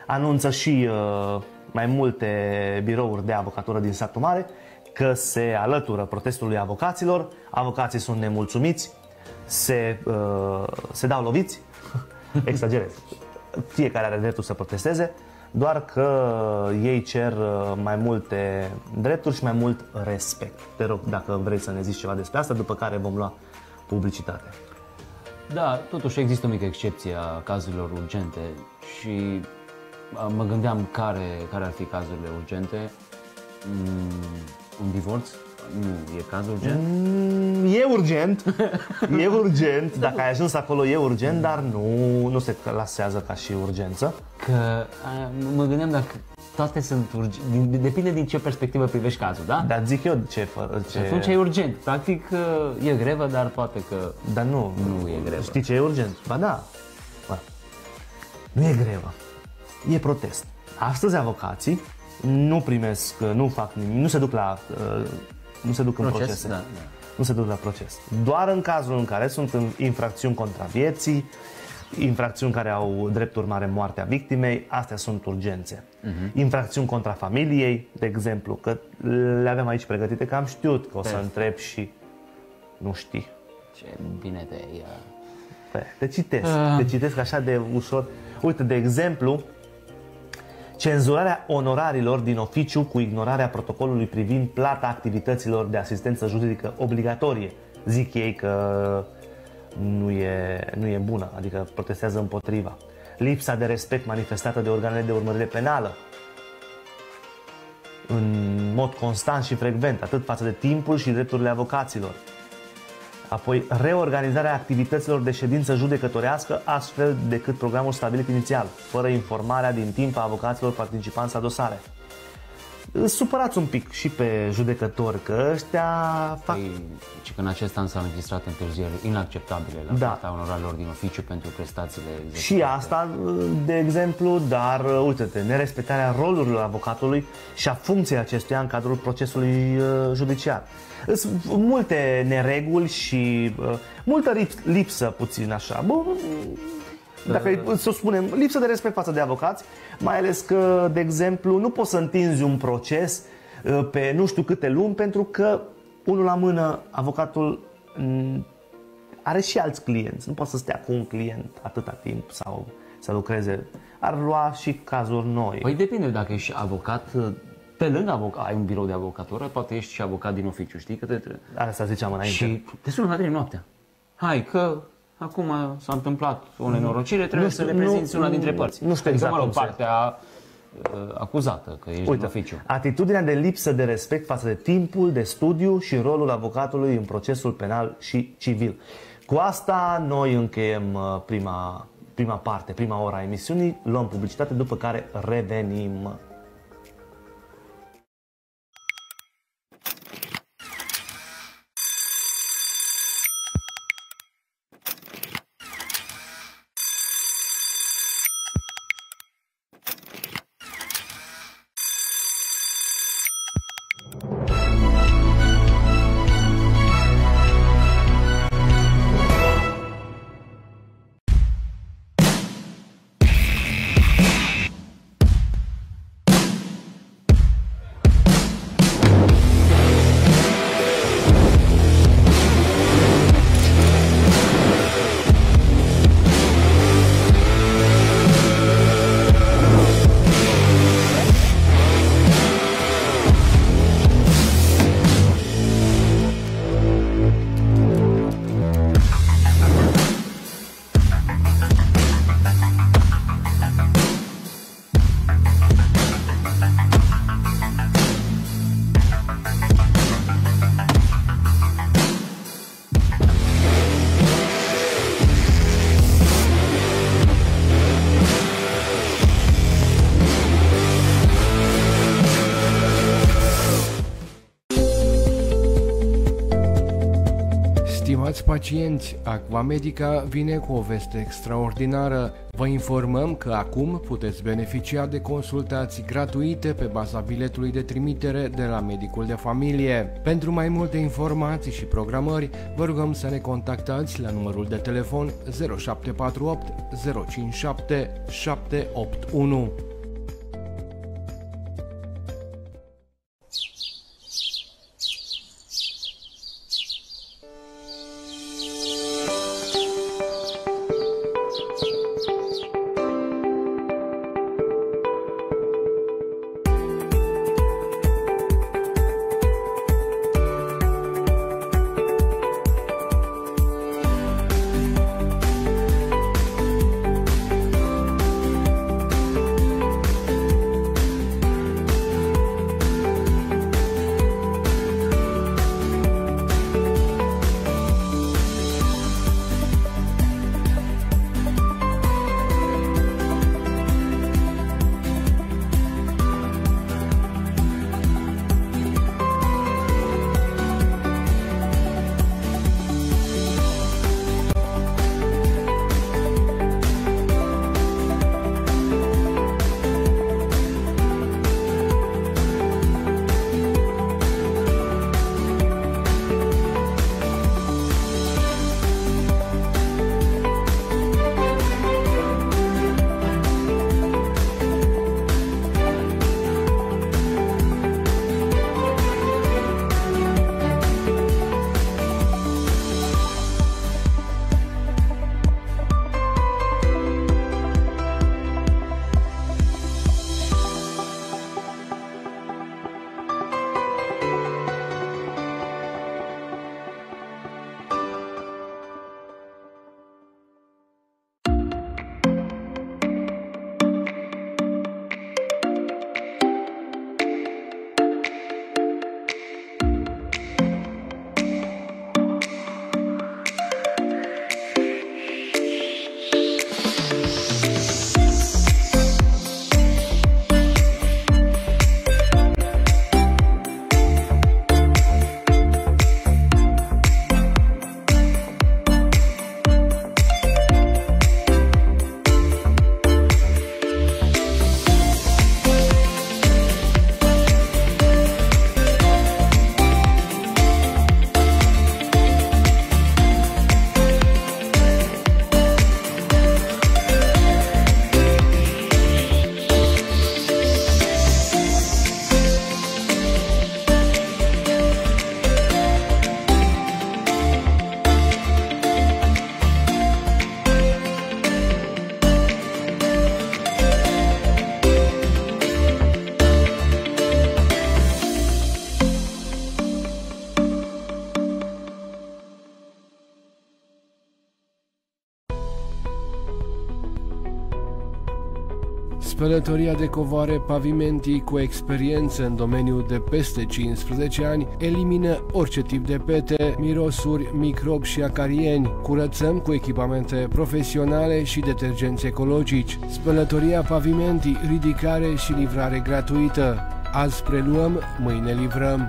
anunță și uh, mai multe birouri de avocatură din satul mare că se alătură protestului avocaților, avocații sunt nemulțumiți, se, uh, se dau loviți, exagerez, fiecare are dreptul să protesteze, doar că ei cer mai multe drepturi și mai mult respect. Te rog, dacă vrei să ne zici ceva despre asta, după care vom lua publicitate. Da, totuși există o mică excepție a cazurilor urgente și mă gândeam care, care ar fi cazurile urgente. Mm, un divorț? Nu, e caz urgent? Mm, e urgent, e urgent, dacă ai ajuns acolo e urgent, dar nu, nu se clasează ca și urgență. Că a, mă gândeam dacă toate sunt urgente, depinde din ce perspectivă privești cazul, da? Dar zic eu ce... ce... Atunci e urgent, practic e grevă, dar poate că dar nu, nu e grevă. Știi ce e urgent? Ba da, ba. Nu e grevă, e protest. Astăzi avocații nu primesc, nu fac nimic, nu se duc la... Nu se duc în proces, procese. da, da. Nu se duc la proces. Doar în cazul în care sunt în infracțiuni contra vieții, infracțiuni care au drept urmare moartea victimei, astea sunt urgențe. Uh-huh. Infracțiuni contra familiei, de exemplu, că le avem aici pregătite, că am știut că o să întreb și nu știi. Ce bine te ia. Te citesc, uh. te citesc așa de ușor. Uite, de exemplu, cenzurarea onorarilor din oficiu cu ignorarea protocolului privind plata activităților de asistență juridică obligatorie. Zic ei că nu e, nu e bună, adică protestează împotriva. Lipsa de respect manifestată de organele de urmărire penală în mod constant și frecvent, atât față de timpul și drepturile avocaților. Apoi, reorganizarea activităților de ședință judecătorească astfel decât programul stabilit inițial, fără informarea din timp a avocaților participanți la dosare. Supărați un pic și pe judecători, că ăștia fac... Păi, și că în acest an s-au înregistrat întârzieri inacceptabile la da. plata onorarilor din oficiu pentru prestațiile executate. Și asta, de exemplu, dar, uite-te, nerespectarea rolurilor avocatului și a funcției acestuia în cadrul procesului judiciar. Sunt multe nereguli și uh, multă lipsă, puțin așa, bă, dacă uh. să o spunem, lipsă de respect față de avocați, mai ales că, de exemplu, nu poți să întinzi un proces uh, pe nu știu câte luni, pentru că, unul la mână, avocatul m- are și alți clienți, nu poate să stea cu un client atâta timp sau să lucreze, ar lua și cazuri noi. Păi depinde, dacă ești avocat, pe lângă avocat, ai un birou de avocatură, poate ești și avocat din oficiu, știi? Că te... Asta ziceam înainte. Și te sună la trei noaptea. Hai că acum s-a întâmplat o nenorocire, trebuie știu, să reprezinți nu, una dintre părți. Nu știu exact că, mă rog, cum partea uh, acuzată, că ești Uite, din oficiu. atitudinea de lipsă de respect față de timpul de studiu și rolul avocatului în procesul penal și civil. Cu asta noi încheiem prima, prima parte, prima ora a emisiunii, luăm publicitate, după care revenim. Stimați pacienți, Aquamedica vine cu o veste extraordinară. Vă informăm că acum puteți beneficia de consultații gratuite pe baza biletului de trimitere de la medicul de familie. Pentru mai multe informații și programări, vă rugăm să ne contactați la numărul de telefon zero șapte patru opt zero cinci șapte șapte opt unu. Spălătoria de covoare Pavimenti, cu experiență în domeniul de peste cincisprezece ani, elimină orice tip de pete, mirosuri, microbi și acarieni. Curățăm cu echipamente profesionale și detergenți ecologici. Spălătoria Pavimenti, ridicare și livrare gratuită. Azi preluăm, mâine livrăm.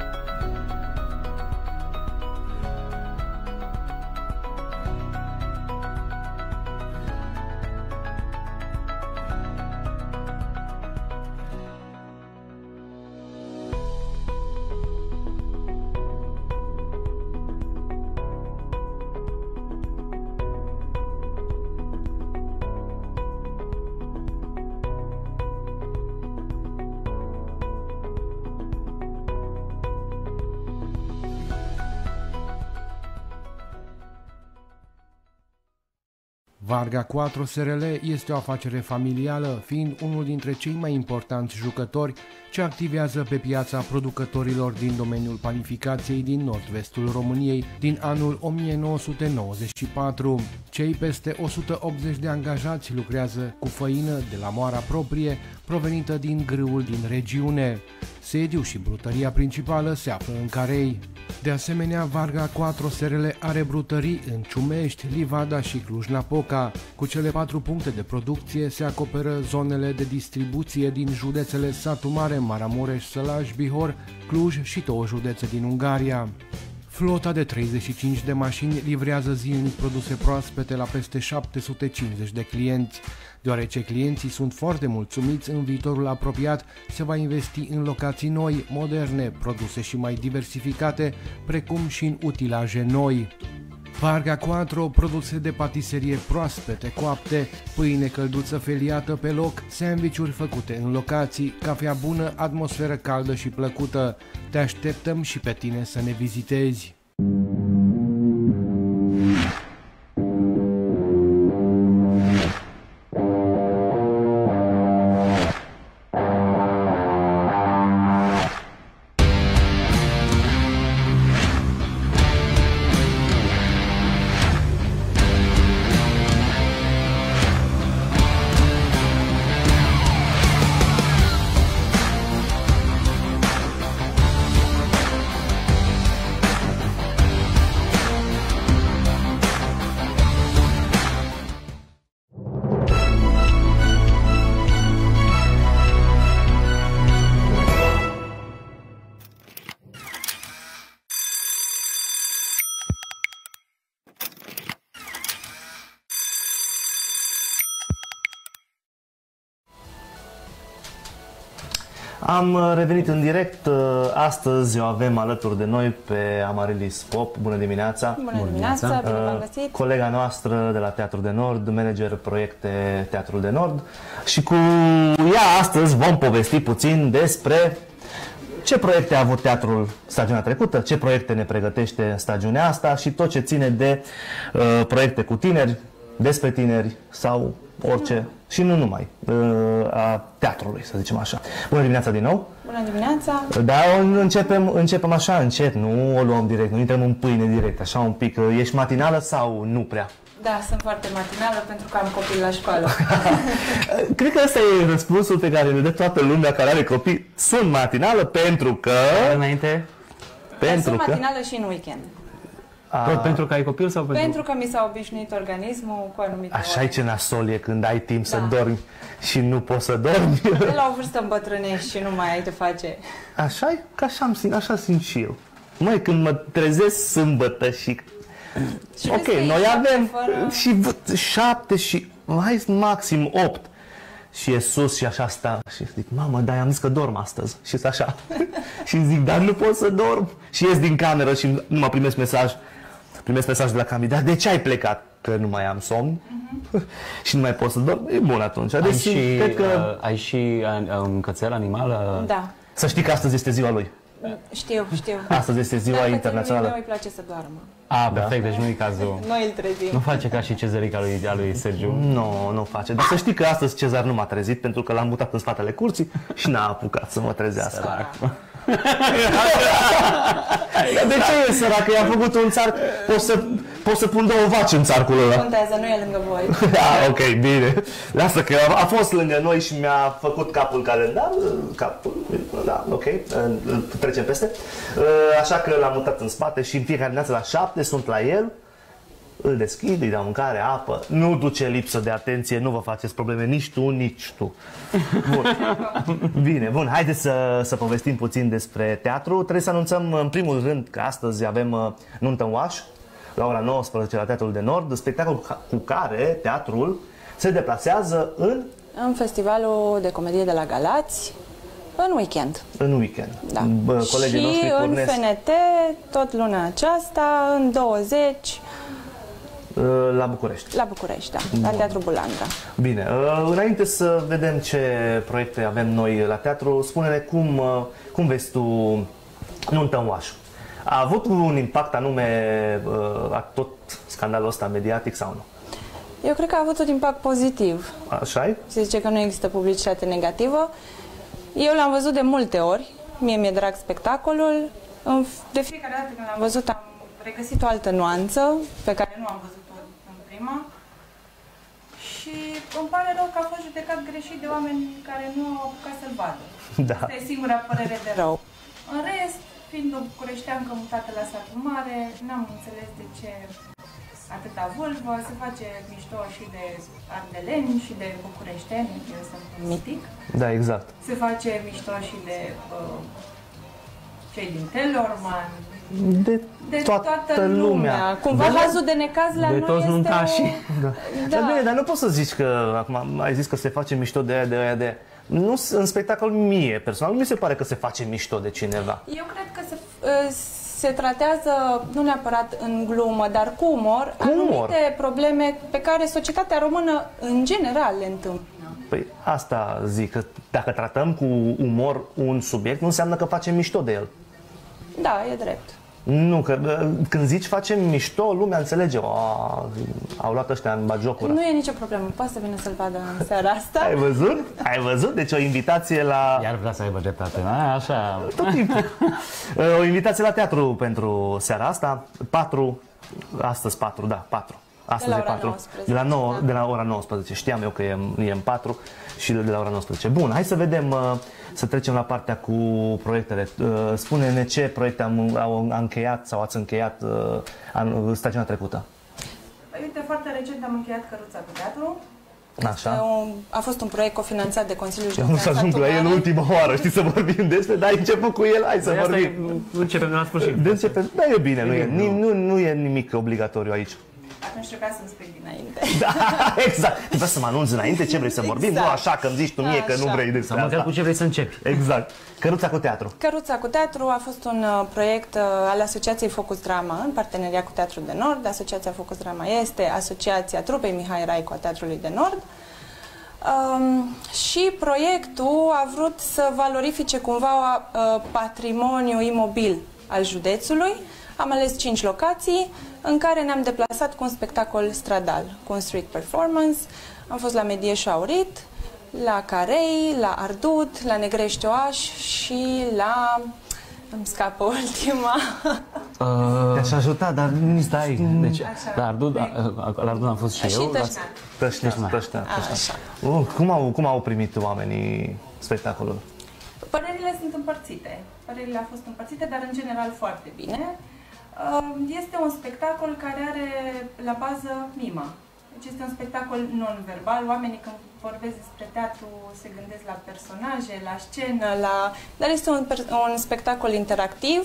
Varga patru S R L este o afacere familială, fiind unul dintre cei mai importanți jucători ce activează pe piața producătorilor din domeniul panificației din nord-vestul României din anul o mie nouă sute nouăzeci și patru. Cei peste o sută optzeci de angajați lucrează cu făină de la moara proprie, provenită din grâul din regiune. Sediul și brutăria principală se află în Carei. De asemenea, Varga patru S R L are brutării în Ciumești, Livada și Cluj-Napoca. Cu cele patru puncte de producție se acoperă zonele de distribuție din județele Satu Mare, Maramureș, Sălaj, Bihor, Cluj și două județe din Ungaria. Flota de treizeci și cinci de mașini livrează zilnic produse proaspete la peste șapte sute cincizeci de clienți. Deoarece clienții sunt foarte mulțumiți, în viitorul apropiat se va investi în locații noi, moderne, produse și mai diversificate, precum și în utilaje noi. Varga patru, produse de patiserie proaspete, coapte, pâine călduță feliată pe loc, sandvișuri făcute în locații, cafea bună, atmosferă caldă și plăcută. Te așteptăm și pe tine să ne vizitezi! Am revenit în direct. Astăzi o avem alături de noi pe Amarilis Pop. Bună dimineața! Bună dimineața! Bine v-am găsit! Colega noastră de la Teatrul de Nord, manager proiecte Teatrul de Nord. Și cu ea astăzi vom povesti puțin despre ce proiecte a avut teatrul stagiunea trecută, ce proiecte ne pregătește în stagiunea asta și tot ce ține de uh, proiecte cu tineri, despre tineri sau orice, și nu numai, a teatrului, să zicem așa. Bună dimineața din nou! Bună dimineața! Da, începem, începem așa încet, nu o luăm direct, nu intrăm în pâine direct, așa un pic. Ești matinală sau nu prea? Da, sunt foarte matinală pentru că am copii la școală. Cred că ăsta e răspunsul pe care le dă toată lumea care are copii. Sunt matinală pentru că... Înainte? Pentru sunt că... matinală și în weekend. A... Tot pentru că ai copil sau pentru... Pentru că mi s-a obișnuit organismul cu anumite Așa e, ce nasol e când ai timp da. să dormi și nu poți să dormi. De la o vârstă îmbătrânești și nu mai ai de face. Așa e? Că așa, am simt, așa simt și eu. Măi, când mă trezesc sâmbătă și... și ok, noi avem fără... și șapte și hai maxim opt. Și e sus și așa sta și zic, mamă, dar am zis că dorm astăzi. Și e așa. Și zic, dar nu pot să dorm. Și ies din cameră și nu mă primesc mesaj. Primesc mesaj de la Cami, dar de ce ai plecat? Că nu mai am somn uh-huh. și nu mai pot să dorm. E bun atunci. Ai deci, și, cred că... uh, ai și uh, un cățel animal? Uh... Da. Să știi că astăzi este ziua lui. Știu, știu. Astăzi este ziua Dar internațională. Dar îi place să doarmă. Ah, perfect, deci nu e cazul. Noi îl trezim. Nu face ca și Cezărica lui, a lui Sergiu. Nu, nu face. Dar să știi că astăzi Cezar nu m-a trezit pentru că l-am mutat în spatele curții și n-a apucat să mă trezească. Dar de ce e săracă? I-am făcut un țar, pot să, pot să pun două vaci în țarcul ăla. Contează, nu e lângă voi. Ah, ok, bine. Lasă că a fost lângă noi și mi-a făcut capul calendar. Capul, da, ok, trecem peste. Așa că l-am mutat în spate și în fiecare dimineață la șapte sunt la el. Îl deschid, îi dau mâncare, apă. Nu duce lipsă de atenție, nu vă faceți probleme, nici tu, nici tu. Bun. Bine, bun, haideți să, să povestim puțin despre teatru. Trebuie să anunțăm în primul rând că astăzi avem uh, Nuntă în Oaș, la ora nouăsprezece la Teatrul de Nord, spectacol cu care teatrul se deplasează în... În festivalul de comedie de la Galați, în weekend. În weekend. Da. Bă, colegii și noștri în pornesc... F N T, tot luna aceasta, în douăzeci, la București. la București, da, la Teatrul Bulandra. Bine, înainte să vedem ce proiecte avem noi la teatru, spune-ne cum, cum vezi tu Nuntă în Oaș. A avut un impact anume a tot scandalul ăsta mediatic sau nu? Eu cred că a avut un impact pozitiv. Așa-i? Se zice că nu există publicitate negativă. Eu l-am văzut de multe ori, mie mi-e drag spectacolul. De fiecare dată când l-am văzut am regăsit o altă nuanță pe care nu am văzut-o în prima. Și îmi pare rău că a fost judecat greșit de oameni care nu au apucat să-l vadă. Da. Asta e singura părere de rău. În rest, fiind o bucureșteancă mutată la satul mare, n-am înțeles de ce atâta vâlvă, se face mișto și de ardeleni și de bucureșteni, eu sunt mitic. Da, exact. Se face mișto și de uh, cei din Telorman, De, de toată, toată lumea. lumea. Cumva Da. hazul de necaz la De noi toți este nuntașii. o... Da. Da. Dar bine, dar nu poți să zici că, acum ai zis că se face mișto de aia, de aia, de aia. Nu, în spectacol mie, personal, nu mi se pare că se face mișto de cineva. Eu cred că se, uh, se tratează, nu neapărat în glumă, dar cu umor, Cu umor. anumite probleme pe care societatea română în general le întâmplă. Păi asta zic, că dacă tratăm cu umor un subiect, nu înseamnă că facem mișto de el. Da, e drept. Nu, că când zici facem mișto, lumea înțelege. O, au luat ăștia în bagiocură. Nu e nicio problemă, poate să vină să-l vadă în seara asta. Ai văzut? Ai văzut? Deci o invitație la... Iar vrea să aibă dreptate, da? Așa. Tot timpul. O invitație la teatru pentru seara asta. Patru, astăzi patru, da, patru. Astăzi De la e ora patru. nouăsprezece, De la, nouă, da. de la ora nouăsprezece. Știam eu că e, e în patru și de la ora nouăsprezece. Bun, hai să vedem, să trecem la partea cu proiectele. Spune-ne ce proiecte am, au încheiat sau ați încheiat în stagiunea trecută. Păi, uite, foarte recent am încheiat Căruța cu teatru. Așa. A fost un proiect cofinanțat de Consiliul Eu nu să ajung la el ultima oară, știi, să vorbim despre, dar ai început cu el, hai să Asta vorbim. e, începem de la sfârșit. De începem, da, e bine, nu e, nu, nu e nimic obligatoriu aici. Atunci trebuia să-mi spui dinainte. Da, exact. Trebuie să mă anunți înainte ce vrei să vorbim, Exact. nu așa că îmi zici tu mie că nu Așa. vrei Sau despre măcar asta. cu ce vrei să începi. Exact. Căruța cu teatru. Căruța cu teatru a fost un uh, proiect uh, al Asociației Focus Drama în parteneria cu Teatrul de Nord. Asociația Focus Drama este asociația trupei Mihai Raicu a Teatrului de Nord. Um, și proiectul a vrut să valorifice cumva uh, patrimoniul imobil al județului. Am ales cinci locații în care ne-am deplasat cu un spectacol stradal, cu un street performance. Am fost la Medieșu Aurit, la Carei, la Ardud, la Negrești Oaș și la... îmi scapă ultima. Uh, Te-aș ajuta, dar nici stai, deci, la Ardud, la Ardud am fost și, Și eu. la- Tășnean. Tășnean, Tășnean. tășnean, Așa. tășnean. Uh, cum, au, cum au primit oamenii spectacolul? Părerile sunt împărțite. Părerile au fost împărțite, dar în general foarte bine. Este un spectacol care are la bază mima. Deci este un spectacol non-verbal. Oamenii când vorbesc despre teatru se gândesc la personaje, la scenă, la... dar este un, un spectacol interactiv.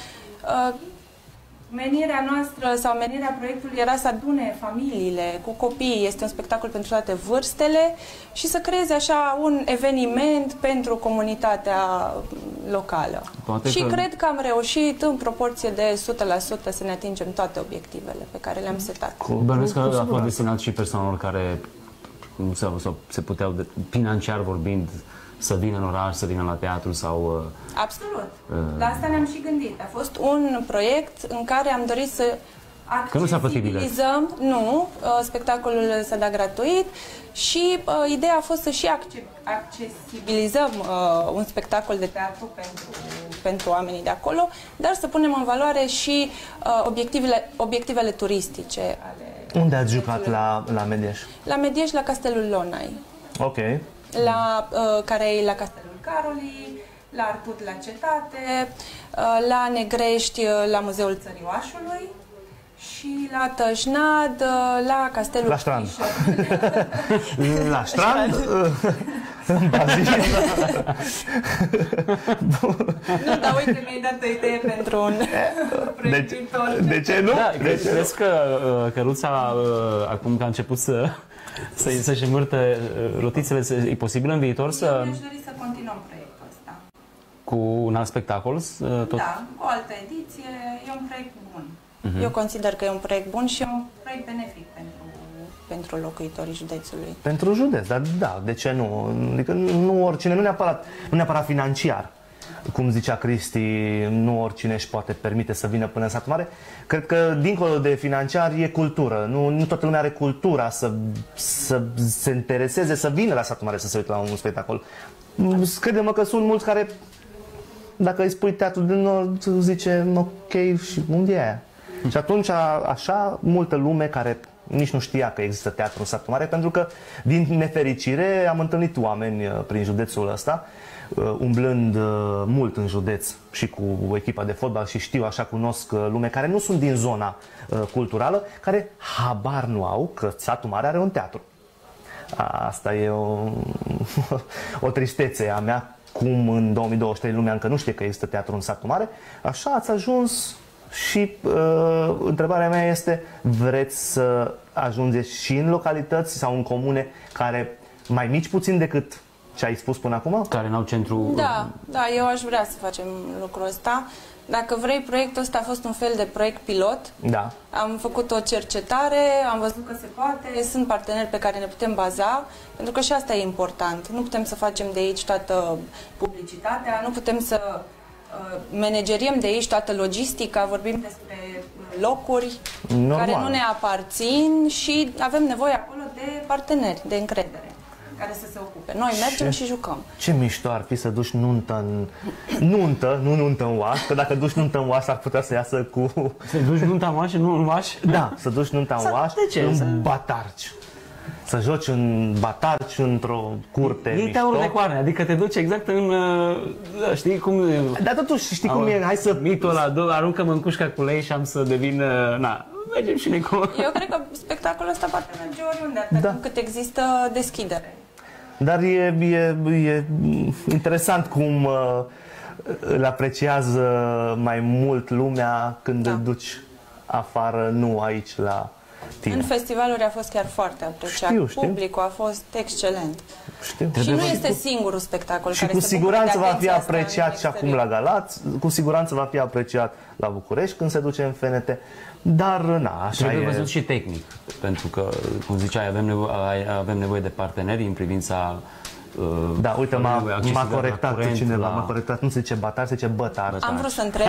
Menirea noastră sau menirea proiectului era să adune familiile cu copii. Este un spectacol pentru toate vârstele și să creeze așa un eveniment pentru comunitatea locală. Poate și că- cred că am reușit în proporție de o sută la sută să ne atingem toate obiectivele pe care le-am setat. Bănuiesc că a fost destinat și persoanelor care sau, sau se puteau, de, financiar vorbind, să vină în oraș, să vină la teatru sau... Absolut. La asta ne-am și gândit. A fost un proiect în care am dorit să Că nu s-a plătit bilet. Accesibilizăm, nu, spectacolul s-a dat gratuit și uh, ideea a fost să și accesibilizăm uh, un spectacol de teatru pentru, pentru oamenii de acolo, dar să punem în valoare și uh, obiectivele, obiectivele turistice ale... Unde ați jucat la, la Medieș? La Medieș, la Castelul Lonai. Ok. La, uh, care e la Castelul Caroli, la Artut la Cetate, uh, la Negrești, uh, la Muzeul Țărioașului și la Tășnad, uh, la Castelul La Strand. Fișă. La Strand? În Bazin. Nu, dar uite, mi-ai dat o idee pentru un proiect De, viitor. de ce nu? Da, de ce crezi că uh, căruța, uh, acum că a început să, să, să-și învârtă uh, rotițele, să, e posibil în viitor să... Eu mi-aș dori să continuăm proiectul ăsta. Cu un alt spectacol? Uh, tot... Da, cu o altă ediție. E un proiect bun. Uh-huh. Eu consider că e un proiect bun și e un proiect benefic pentru, pentru locuitorii județului. Pentru județ, dar da, de ce nu? Adică nu oricine, nu neapărat, nu neapărat financiar. Cum zicea Cristi, nu oricine își poate permite să vină până în satul mare. Cred că, dincolo de financiar, e cultură. Nu, nu toată lumea are cultura să, să se intereseze, să vină la satul mare să se uite la un spectacol. Crede-mă că sunt mulți care, dacă îi spui Teatrul de Nord, zice, ok, și unde e aia? Și atunci, așa, multă lume care nici nu știa că există teatru în satul mare, pentru că, din nefericire, am întâlnit oameni prin județul ăsta, umblând mult în județ și cu echipa de fotbal și știu, așa cunosc lume care nu sunt din zona culturală, care habar nu au că satul mare are un teatru. Asta e o, o tristețe a mea, cum în două mii douăzeci și trei lumea încă nu știe că există teatru în satul mare. Așa ați ajuns și uh, întrebarea mea este, vreți să ajungeți și în localități sau în comune care mai mici puțin decât ce ai spus până acum? Care n-au centru... Da, da, eu aș vrea să facem lucrul ăsta. Dacă vrei, proiectul ăsta a fost un fel de proiect pilot. Da. Am făcut o cercetare, am văzut că se poate, sunt parteneri pe care ne putem baza, pentru că și asta e important. Nu putem să facem de aici toată publicitatea, nu putem să uh, manageriem de aici toată logistica, vorbim despre locuri Normal. care nu ne aparțin și avem nevoie acolo de parteneri, de încredere, care să se ocupe. Noi mergem Ce? și jucăm. Ce mișto ar fi să duci nuntă în... Nuntă, nu nuntă în oaș, că dacă duci nuntă în oaș ar putea să iasă cu... Să duci nunta în oaș și nu în oaș? Da, să duci nunta în oaș, de ce? în Să- Batarci. Să joci în Batarci, într-o curte E mișto. teaurul de coarne, adică te duci exact în... uh, Știi cum... Dar totuși, știi cum e? Hai să... Mitul ăla, dă- aruncă-mă în cușca cu lei și am să devin... uh, Na, mergem și ne cu... Eu cred că spectacolul ăsta poate merge oriunde, atât Da. timp cât există deschidere. Dar e, e, e interesant cum uh, îl apreciază mai mult lumea când Da. îl duci afară, nu aici la tine. În festivaluri a fost chiar foarte apreciat. Știu, știu. Publicul a fost excelent. Știu. Și nu este singurul spectacol Și care cu se bucură de siguranță va fi atenția asta apreciat în și acum exterior. la Galați, cu siguranță va fi apreciat la București când se duce în F N T. Dar, na, așa Trebuie e. văzut și tehnic, pentru că, cum ziceai, avem nevoie, avem nevoie de parteneri în privința... uh, Da, uite, m-a, accesibil m-a la corectat curent, cineva, la- m-a corectat, nu se zice Batar, se zice Bătar. Am vrut să întreb.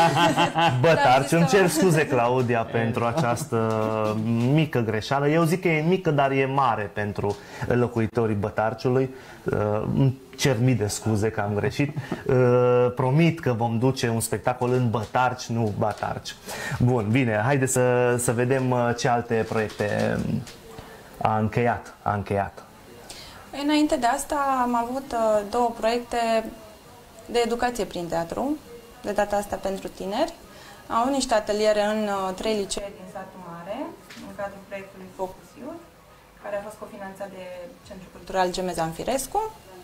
Bătar, zis și îmi că- cer scuze, Claudia, pentru această mică greșeală. Eu zic că e mică, dar e mare pentru locuitorii Bătarciului. Uh, Îmi cer mii de scuze că am greșit. Uh, Promit că vom duce un spectacol în Bătarci, nu Batarci. Bun, bine, haide să, să vedem uh, ce alte proiecte a încheiat. A încheiat. Înainte de asta am avut uh, două proiecte de educație prin teatru, de data asta pentru tineri. Am avut niște ateliere în uh, trei licee din satul mare, în cadrul proiectului Focus Youth, care a fost cofinanțat de Centrul Cultural Gemeza Amfirescu.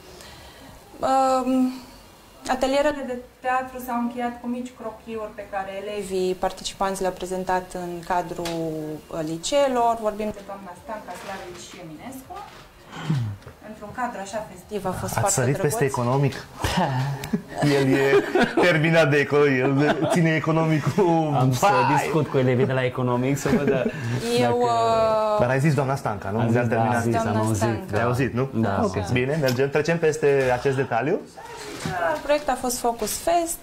Um, Atelierele de teatru s-au încheiat cu mici crochiuri pe care elevii participanți le-au prezentat în cadrul uh, liceelor. Vorbim de doamna Stanca Slavici și Eminescu. Într-un cadru așa festiv a fost Ați foarte sărit drăguț. peste economic? El e terminat de economic, el ține economicul. Am să Vai! discut cu elevii de la economic să văd Eu... Uh, Dar ai zis doamna Stanca, nu? Am zis, Ne-am da, terminat. am zis, am Doamna auzit. Stanca. Ai auzit, nu? Da, Ok, da. bine, mergem, trecem peste acest detaliu. proiectul a fost Focus Fest,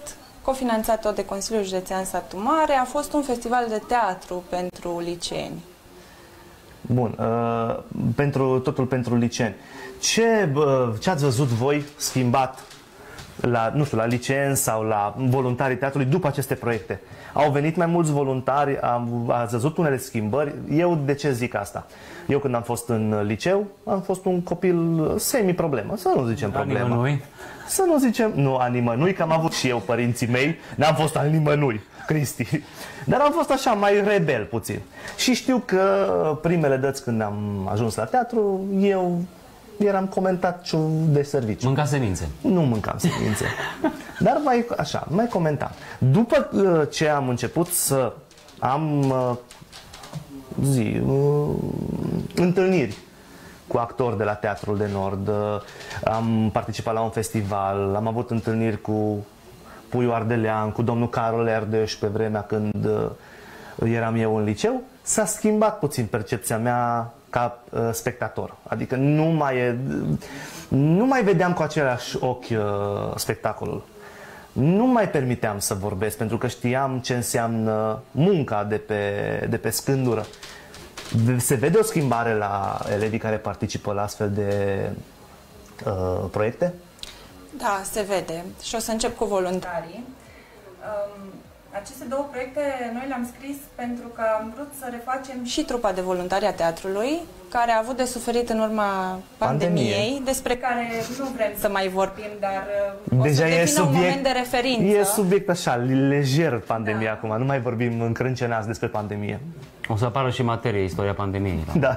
cofinanțat tot de Consiliul Județean Satu Mare. A fost un festival de teatru pentru liceeni. Bun, uh, pentru, totul pentru liceeni. Ce, uh, ce ați văzut voi schimbat la, nu știu, la liceeni sau la voluntarii teatrului după aceste proiecte? Au venit mai mulți voluntari, am, ați văzut unele schimbări? Eu de ce zic asta? Eu când am fost în liceu, am fost un copil semi-problemă, să nu zicem problemă. Nimănui. Să nu zicem, nu a nimănui, că am avut și eu părinții mei, n-am fost al nimănui, Cristi. Dar am fost așa mai rebel puțin. Și știu că primele dăți când am ajuns la teatru, eu eram comentaciu de serviciu. Mânca semințe. Nu mâncam semințe. Dar mai așa, mai comentam. După ce am început să am zi, întâlniri cu actori de la Teatrul de Nord, am participat la un festival, am avut întâlniri cu Puiu Ardelean, cu domnul Carol Erdeș pe vremea când eram eu în liceu, s-a schimbat puțin percepția mea ca uh, spectator. Adică nu mai, e, nu mai vedeam cu același ochi uh, spectacolul. Nu mai permiteam să vorbesc, pentru că știam ce înseamnă munca de pe, de pe scândură. Se vede o schimbare la elevii care participă la astfel de uh, proiecte? Da, se vede. Și o să încep cu voluntarii. Um, aceste două proiecte noi le-am scris pentru că am vrut să refacem și trupa de voluntari a teatrului, care a avut de suferit în urma pandemiei, Pandemie. despre care nu vrem să mai vorbim, dar o Deja să devină subiect, un moment de referință. E subiect așa, lejer pandemia da. Acum, nu mai vorbim încrâncenați despre pandemie. O să apară și materie, istoria pandemiei. Da.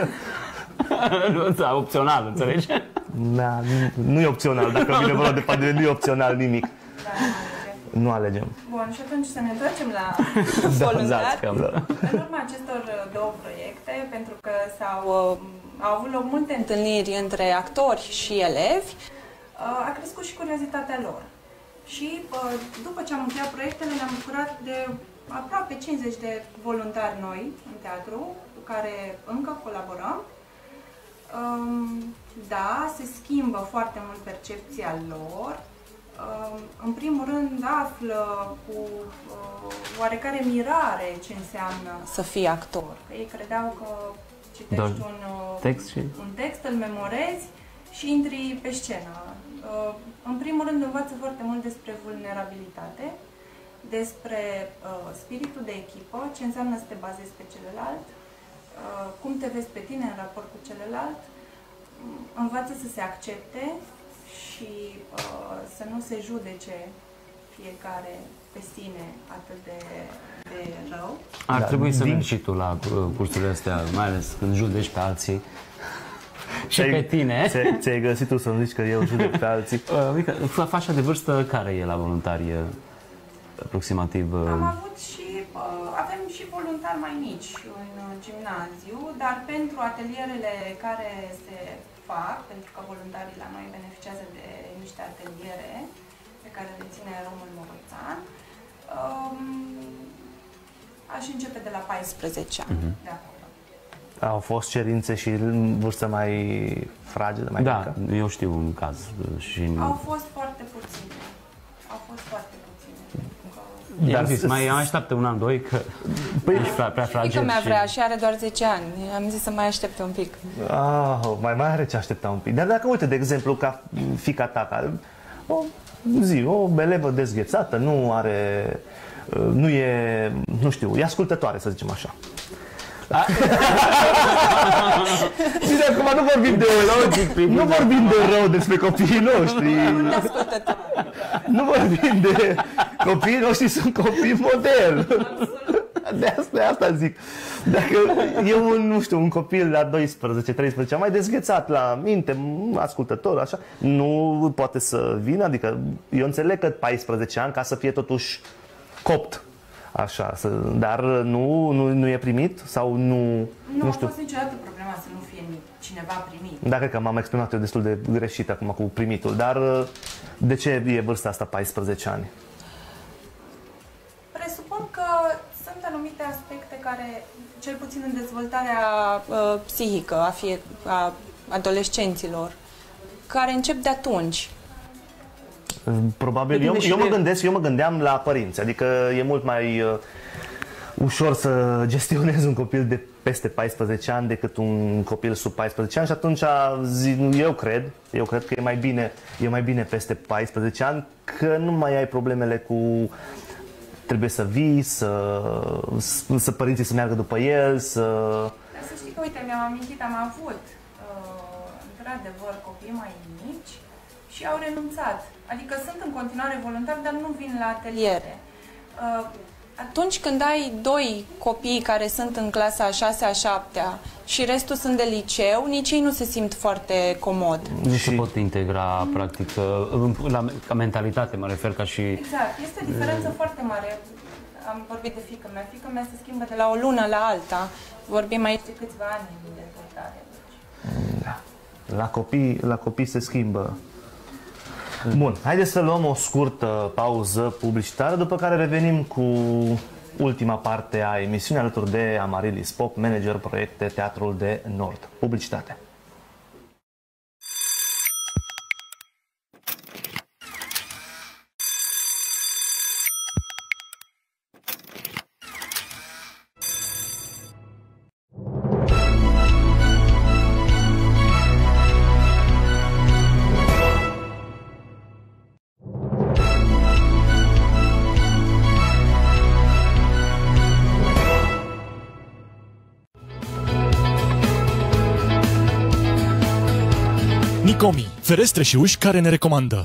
Da, opțional, înțelegi? Da, nu, nu e opțional, dacă vine vorba de pandemie, nu e opțional nimic. Da, nu alegem. Bun, și atunci să ne întoarcem la da, voluntari. Da, da. În urma acestor două proiecte, pentru că s-au au avut loc multe întâlniri între actori și elevi, a crescut și curiozitatea lor. Și după ce am încheiat proiectele, ne-am bucurat de aproape cincizeci de voluntari noi în teatru, cu care încă colaborăm. Da, se schimbă foarte mult percepția lor. În primul rând află cu oarecare mirare ce înseamnă să fii actor. Că ei credeau că citești un text, și... un text, îl memorezi și intri pe scenă. În primul rând învață foarte mult despre vulnerabilitate, despre spiritul de echipă, ce înseamnă să te bazezi pe celălalt, cum te vezi pe tine în raport cu celălalt, învață să se accepte și uh, să nu se judece fiecare pe sine atât de, de rău. Ar da, trebui să din... mergi și tu la cursurile astea, mai ales când judeci pe alții. Și pe tine. Ți-ai găsit tu să-mi zici că eu judec pe alții? Uite, fașa de vârstă care e la voluntarie? Aproximativ... Am avut și, avem și voluntari mai mici în gimnaziu, dar pentru atelierele care se fac, pentru că voluntarii la noi beneficiază de niște ateliere pe care le ține Romul Mogoțan, aș începe de la paisprezece ani, uh-huh. de acolo. Au fost cerințe și în vârstă mai fragedă, mai da, mică? Da, eu știu un caz. Și... Au fost foarte puține. Au fost foarte puține. Dar zis, mai așteaptă un an, doi, că păi, ești prea fragil. Fiica mea și... vrea și are doar zece ani. Am zis să mai aștepte un pic. Ah, mai mai are ce aștepta un pic. Dar dacă, uite, de exemplu, ca fiica ta, care, o zi, o elevă dezghețată, nu are, nu e, nu știu, e ascultătoare, să zicem așa. Bine, acum nu vorbim de rău, nu vorbim de rău despre copiii noștri. Nu vorbim de copiii noștri, sunt copii model. De asta, de asta zic. Dacă e un, nu știu, un copil la doisprezece treisprezece mai dezghețat la minte, ascultător, așa, nu poate să vină, adică eu înțeleg că paisprezece ani ca să fie totuși copt. Așa, să, dar nu, nu, nu e primit sau nu... Nu, nu a știu. fost niciodată problema să nu fie cineva primit. Da, cred că m-am exprimat eu destul de greșit acum cu primitul, dar de ce e vârsta asta paisprezece ani? Presupun că sunt anumite aspecte care, cel puțin în dezvoltarea uh, psihică a, fie, a adolescenților, care încep de atunci. Probabil, eu, eu mă gândesc, eu mă gândeam la părinți, adică e mult mai uh, ușor să gestionezi un copil de peste paisprezece ani decât un copil sub paisprezece ani și atunci eu cred, eu cred că e mai bine, e mai bine peste paisprezece ani, că nu mai ai problemele cu trebuie să vii, să, să părinții să meargă după el, să... Dar să știi că, uite, mi-am amintit, am avut uh, într-adevăr copii mai mici și au renunțat. Adică sunt în continuare voluntari, dar nu vin la ateliere. Uh, atunci când ai doi copii care sunt în clasa a șasea, a șaptea și restul sunt de liceu, nici ei nu se simt foarte comod. Nu se pot integra, practic, la, ca mentalitate, mă refer, ca și... Exact. Este o diferență mm. foarte mare. Am vorbit de fiica mea. Fiica mea se schimbă de la o lună la alta. Vorbim aici de câțiva ani de dezvoltare. Da. La copii, la copii se schimbă. Bun, haideți să luăm o scurtă pauză publicitară, după care revenim cu ultima parte a emisiunii alături de Amarilis Pop, manager proiecte Teatrul de Nord. Publicitate. Nicomi, ferestre și uși care ne recomandă.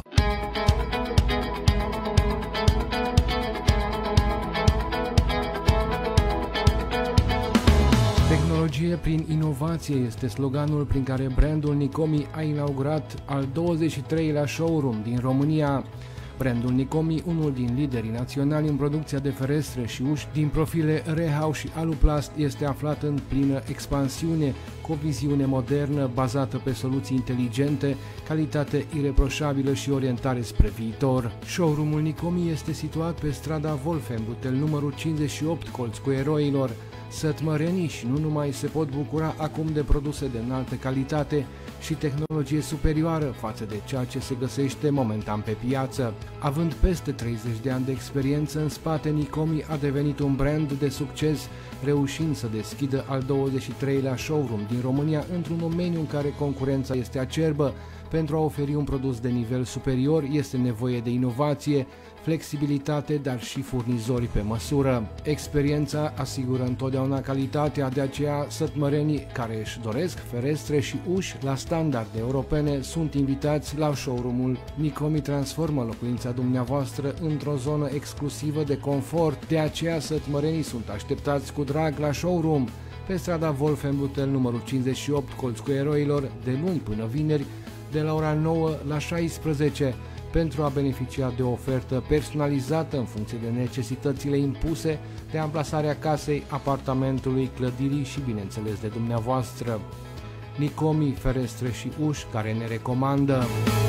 Tehnologie prin inovație este sloganul prin care brandul Nicomi a inaugurat al douăzeci și treilea showroom din România. Brandul Nicomi, unul din liderii naționali în producția de ferestre și uși din profile Rehouse și Aluplast, este aflat în plină expansiune, cu o viziune modernă bazată pe soluții inteligente, calitate ireproșabilă și orientare spre viitor. Showroom-ul Nicomi este situat pe strada Wolfenbüttel, numărul cincizeci și opt, colț cu Eroilor. Sătmărenii și nu numai se pot bucura acum de produse de înaltă calitate și tehnologie superioară față de ceea ce se găsește momentan pe piață. Având peste treizeci de ani de experiență în spate, Nicomi a devenit un brand de succes, reușind să deschidă al douăzeci și treilea showroom din România într-un domeniu în care concurența este acerbă. Pentru a oferi un produs de nivel superior este nevoie de inovație, flexibilitate, dar și furnizori pe măsură. Experiența asigură întotdeauna calitatea, de aceea sătmărenii care își doresc ferestre și uși la standarde europene sunt invitați la showroom-ul Nicomi. Transformă locuința dumneavoastră într-o zonă exclusivă de confort, de aceea sătmărenii sunt așteptați cu drag la showroom pe strada Wolfenbüttel, numărul cincizeci și opt, colț cu Eroilor, de luni până vineri, de la ora nouă la șaisprezece, pentru a beneficia de o ofertă personalizată în funcție de necesitățile impuse, de amplasarea casei, apartamentului, clădirii și, bineînțeles, de dumneavoastră. Nicomi, ferestre și uși care ne recomandă.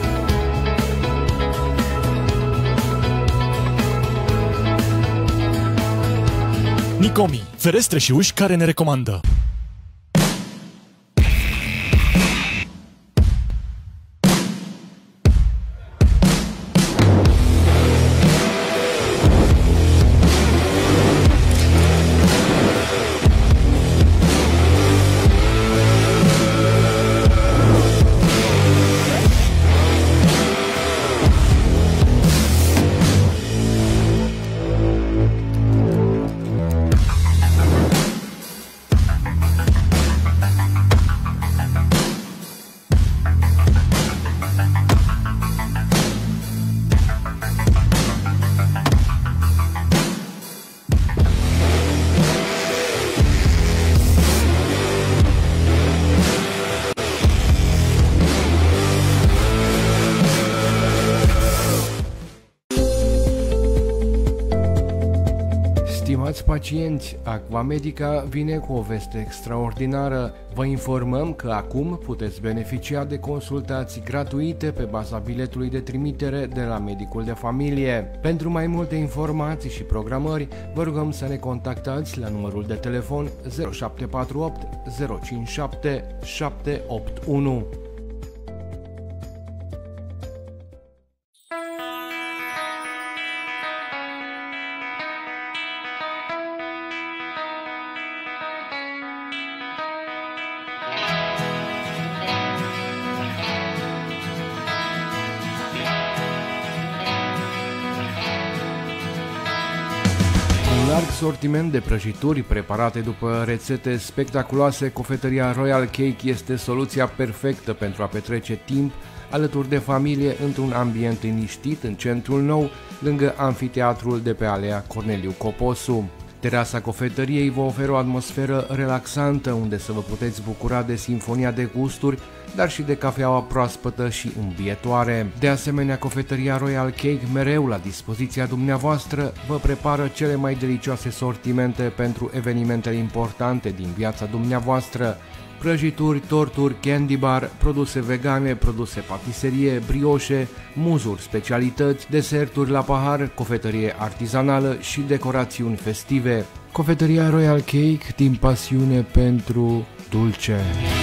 Nicomi, ferestre și uși care ne recomandă. Stimați pacienți, Aquamedica vine cu o veste extraordinară. Vă informăm că acum puteți beneficia de consultații gratuite pe baza biletului de trimitere de la medicul de familie. Pentru mai multe informații și programări, vă rugăm să ne contactați la numărul de telefon zero șapte patru opt zero cinci șapte șapte opt unu. larg sortiment de prăjituri preparate după rețete spectaculoase, cofetăria Royal Cake este soluția perfectă pentru a petrece timp alături de familie într-un ambient liniștit în centrul nou, lângă amfiteatrul de pe alea Corneliu Coposu. Terasa cofetăriei vă oferă o atmosferă relaxantă unde să vă puteți bucura de sinfonia de gusturi, dar și de cafeaua proaspătă și îmbietoare. De asemenea, cofetăria Royal Cake, mereu la dispoziția dumneavoastră, vă prepară cele mai delicioase sortimente pentru evenimentele importante din viața dumneavoastră: prăjituri, torturi, candy bar, produse vegane, produse patiserie, brioșe, muzuri, specialități, deserturi la pahar, cofetărie artizanală și decorațiuni festive. Cofetăria Royal Cake, din pasiune pentru dulce.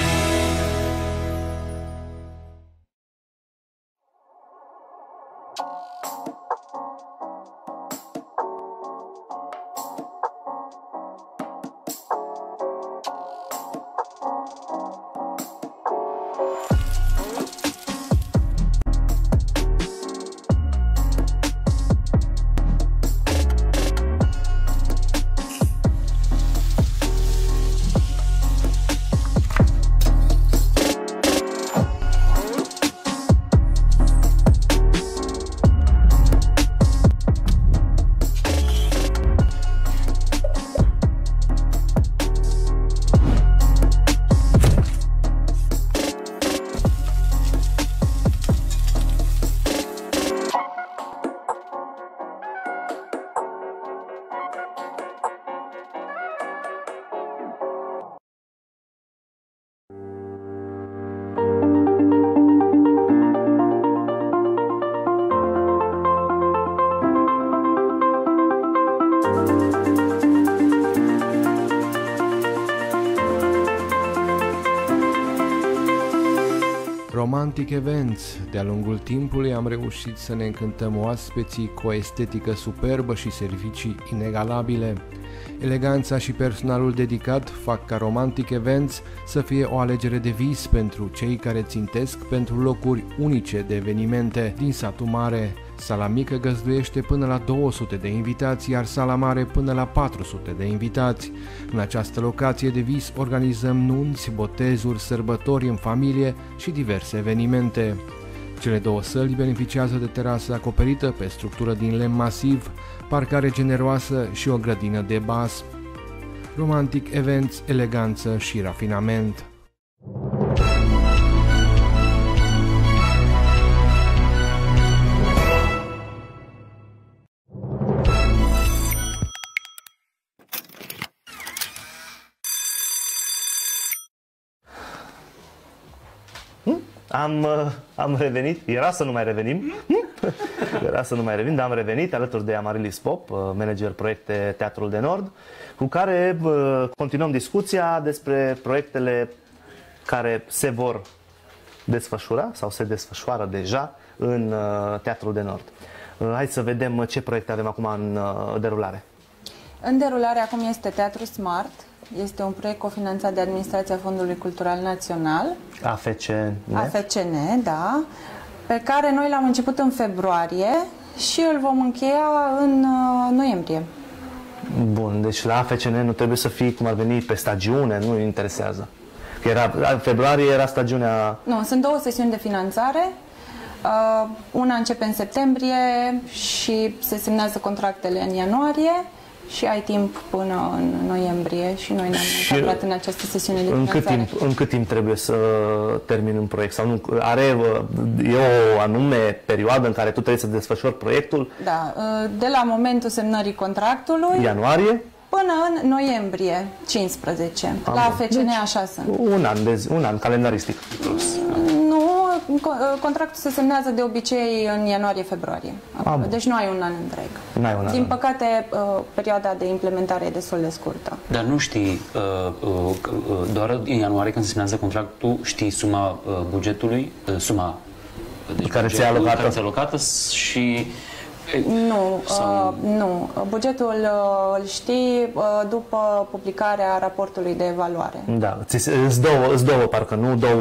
Romantic Events. De-a lungul timpului am reușit să ne încântăm oaspeții cu o estetică superbă și servicii inegalabile. Eleganța și personalul dedicat fac ca Romantic Events să fie o alegere de vis pentru cei care țintesc pentru locuri unice de evenimente din satul mare. Sala mică găzduiește până la două sute de invitați, iar sala mare până la patru sute de invitați. În această locație de vis organizăm nunți, botezuri, sărbători în familie și diverse evenimente. Cele două săli beneficiază de terasă acoperită pe structură din lemn masiv, parcare generoasă și o grădină de bas. Romantic Events, eleganță și rafinament. Am, am revenit, era să nu mai revenim, era să nu mai revenim, dar am revenit alături de Amarilis Pop, manager proiecte Teatrul de Nord, cu care continuăm discuția despre proiectele care se vor desfășura sau se desfășoară deja în Teatrul de Nord. Hai să vedem ce proiecte avem acum în derulare. În derulare acum este Teatru Smart. Este un proiect cofinanțat de Administrația Fondului Cultural Național. A F C N. A F C N, da. Pe care noi l-am început în februarie și îl vom încheia în uh, noiembrie. Bun, deci la A F C N nu trebuie să fii cum ar veni pe stagiune, nu interesează. Era, în februarie era stagiunea... Nu, sunt două sesiuni de finanțare. Uh, una începe în septembrie și se semnează contractele în ianuarie. Și ai timp până în noiembrie și noi ne-am încadrat în această sesiune de în finanțare. cât, timp, în cât timp trebuie să termin un proiect? Sau nu? Are e o anume perioadă în care tu trebuie să desfășori proiectul? Da, de la momentul semnării contractului ianuarie până în noiembrie cincisprezece. Am la F C N deci, așa sunt. Un an, de, un an calendaristic. Nu, contractul se semnează de obicei în ianuarie-februarie. Deci nu ai un an întreg. N-ai un an. Din păcate, perioada de implementare e destul de scurtă. Dar nu știi, doar în ianuarie când se semnează contractul, știi suma bugetului, suma deci care ți-e alocată. Care ți-e alocată și... Nu, sau... uh, nu. Bugetul uh, îl știi uh, după publicarea raportului de evaluare. Da, îți două, îți două, parcă nu, două,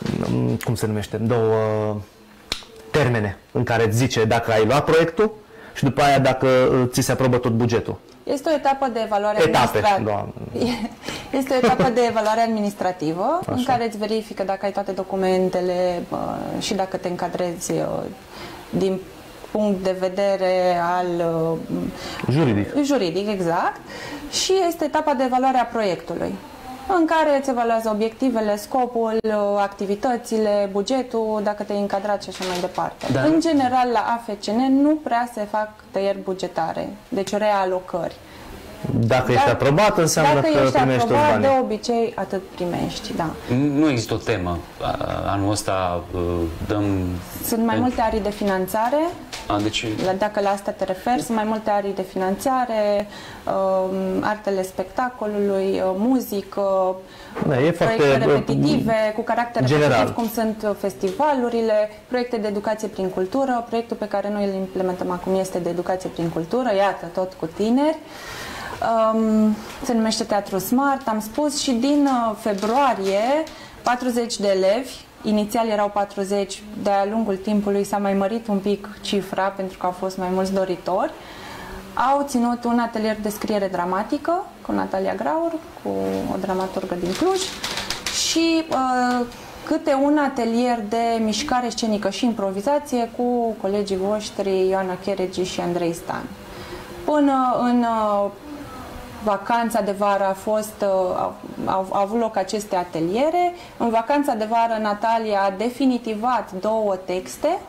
cum se numește, două termene în care îți zice dacă ai luat proiectul și după aia dacă ți se aprobă tot bugetul. Este o etapă de evaluare Etape, administrativă. Este o etapă de evaluare administrativă. Așa. În care îți verifică dacă ai toate documentele uh, și dacă te încadrezi uh, din punct de vedere al uh, juridic. Juridic, exact. Și este etapa de evaluare a proiectului, în care îți evaluează obiectivele, scopul, activitățile, bugetul, dacă te-ai încadrat și așa mai departe. Da. În general, la A F C N nu prea se fac tăieri bugetare, deci realocări. Dacă ești aprobat, înseamnă dacă că ești primești toți aprobat, banii. De obicei, atât primești, da. Nu există o temă. Anul ăsta dăm... Sunt mai multe arii de finanțare. A, deci... Dacă la asta te referi, sunt mai multe arii de finanțare, artele spectacolului, muzică, da, e proiecte repetitive, cu caracter general. repetitiv, cum sunt festivalurile, proiecte de educație prin cultură. Proiectul pe care noi îl implementăm acum este de educație prin cultură, iată, tot cu tineri. Um, se numește Teatru Smart, am spus, și din uh, februarie patruzeci de elevi, inițial erau patruzeci, de-a lungul timpului s-a mai mărit un pic cifra pentru că au fost mai mulți doritori, au ținut un atelier de scriere dramatică cu Natalia Graur, cu o dramaturgă din Cluj, și uh, câte un atelier de mișcare scenică și improvizație cu colegii voștri Ioana Cheregi și Andrei Stan. Până în uh, vacanța de vară a fost, uh, au, au avut loc aceste ateliere. În vacanța de vară Natalia a definitivat două texte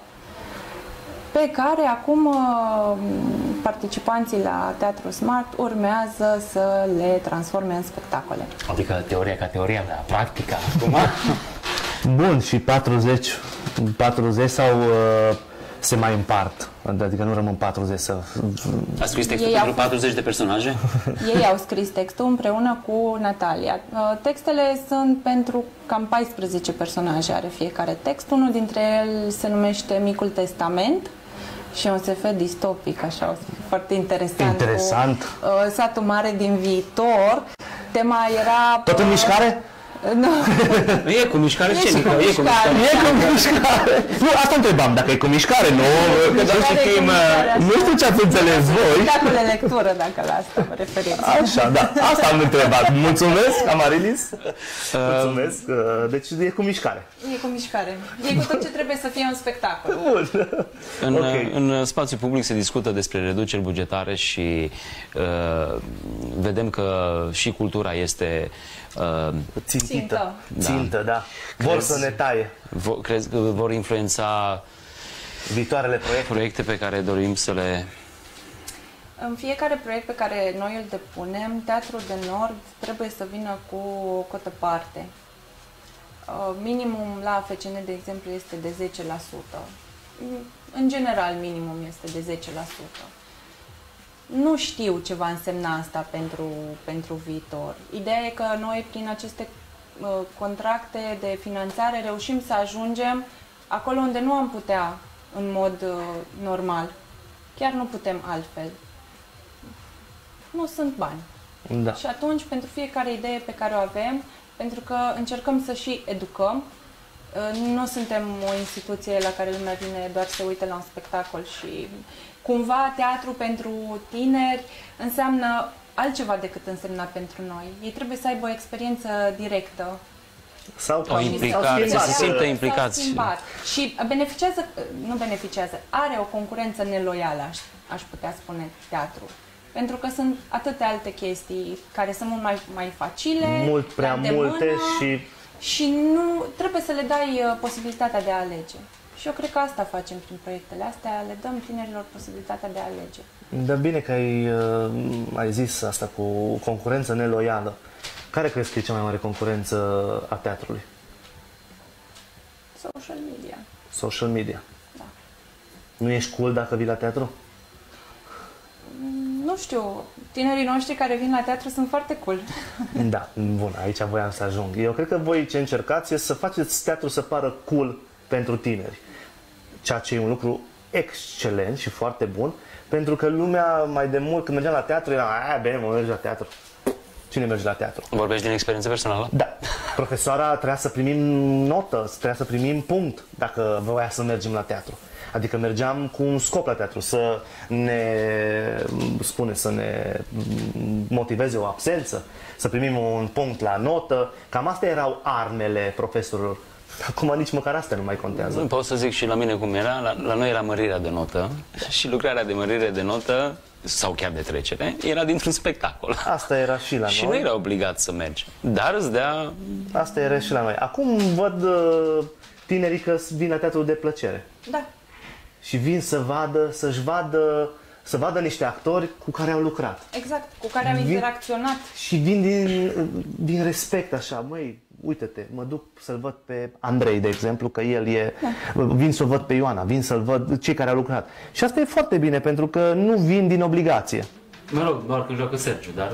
pe care acum uh, participanții la Teatru Smart urmează să le transforme în spectacole. Adică teoria ca teoria, dar practica acum. Bun, și patruzeci, patruzeci sau uh, se mai împart? Adică nu rămân patruzeci să... A scris textul Ei pentru au... patruzeci de personaje? Ei au scris textul împreună cu Natalia. Textele sunt pentru cam paisprezece personaje, are fiecare text. Unul dintre ele se numește Micul Testament și un S F distopic, așa, foarte interesant. Interesant. Cu, uh, satul mare din viitor. Tema era... Tot în mișcare? Nu. E cu mișcare scenică. E cu mișcare. E cu mișcare. Nu, asta întrebam, dacă e cu mișcare, nu, că nu știm, nu știu ce ați înțeles voi. Spectacol de lectură, dacă la asta vă referiți. Așa, da, asta am întrebat. Mulțumesc, Amarilis. Mulțumesc. Deci e cu mișcare. E cu mișcare. E cu tot ce trebuie să fie un spectacol. Bun. În, Okay. în spațiu public se discută despre reduceri bugetare și uh, vedem că și cultura este uh, Țintită. Țintă. Țintă, da. Vor Crezi, să ne taie. Vor, crezi că vor influența viitoarele proiecte? proiecte pe care dorim să le... În fiecare proiect pe care noi îl depunem, Teatrul de Nord trebuie să vină cu o cotă parte. Minimum la A F C N, de exemplu, este de zece la sută. În general, minimum este de zece la sută. Nu știu ce va însemna asta pentru, pentru viitor. Ideea e că noi, prin aceste uh, contracte de finanțare, reușim să ajungem acolo unde nu am putea în mod uh, normal. Chiar nu putem altfel. Nu sunt bani. Da. Și atunci, pentru fiecare idee pe care o avem, pentru că încercăm să și educăm, nu suntem o instituție la care lumea vine doar să uite la un spectacol și cumva teatru pentru tineri înseamnă altceva decât însemna pentru noi. Ei trebuie să aibă o experiență directă. Sau o implicare, să se simtă implicați. Și beneficiază, nu beneficiază, are o concurență neloială, aș, aș putea spune, teatru. Pentru că sunt atâtea alte chestii care sunt mult mai, mai facile, mult prea multe și... și nu trebuie să le dai uh, posibilitatea de a alege. Și eu cred că asta facem prin proiectele astea, le dăm tinerilor posibilitatea de a alege. Dar bine că ai, uh, ai zis asta cu concurență neloială. Care crezi că e cea mai mare concurență a teatrului? Social media. Social media. Da. Nu ești cool dacă vii la teatru? Nu știu, tinerii noștri care vin la teatru sunt foarte cool. Da, bun, aici voiam să ajung. Eu cred că voi ce încercați este să faceți teatru să pară cool pentru tineri. Ceea ce e un lucru excelent și foarte bun, pentru că lumea mai de mult când mergeam la teatru era, aia, bine, mă mergi la teatru. Cine merge la teatru? Vorbești din experiență personală? Da. Profesoara trebuia să primim notă, trebuia să primim punct dacă voia să mergem la teatru. Adică mergeam cu un scop la teatru, să ne spune, să ne motiveze o absență, să primim un punct la notă. Cam astea erau armele profesorilor. Acum nici măcar astea nu mai contează. Pot să zic și la mine cum era. La, la noi era mărirea de notă și lucrarea de mărire de notă sau chiar de trecere era dintr-un spectacol. Asta era și la și noi. Și nu era obligat să mergi, dar îți dea... Asta era și la noi. Acum văd uh, tinerii că vin la teatrul de plăcere. Da. Și vin să vadă, să-și vadă, să vadă niște actori cu care au lucrat. Exact, cu care am Vin- interacționat. Și vin din, din respect așa, măi, uite-te, mă duc să-l văd pe Andrei, de exemplu, că el e, da. Vin să-l văd pe Ioana, vin să-l văd cei care au lucrat. Și asta e foarte bine, pentru că nu vin din obligație. Mă rog, doar când joacă Sergiu, dar...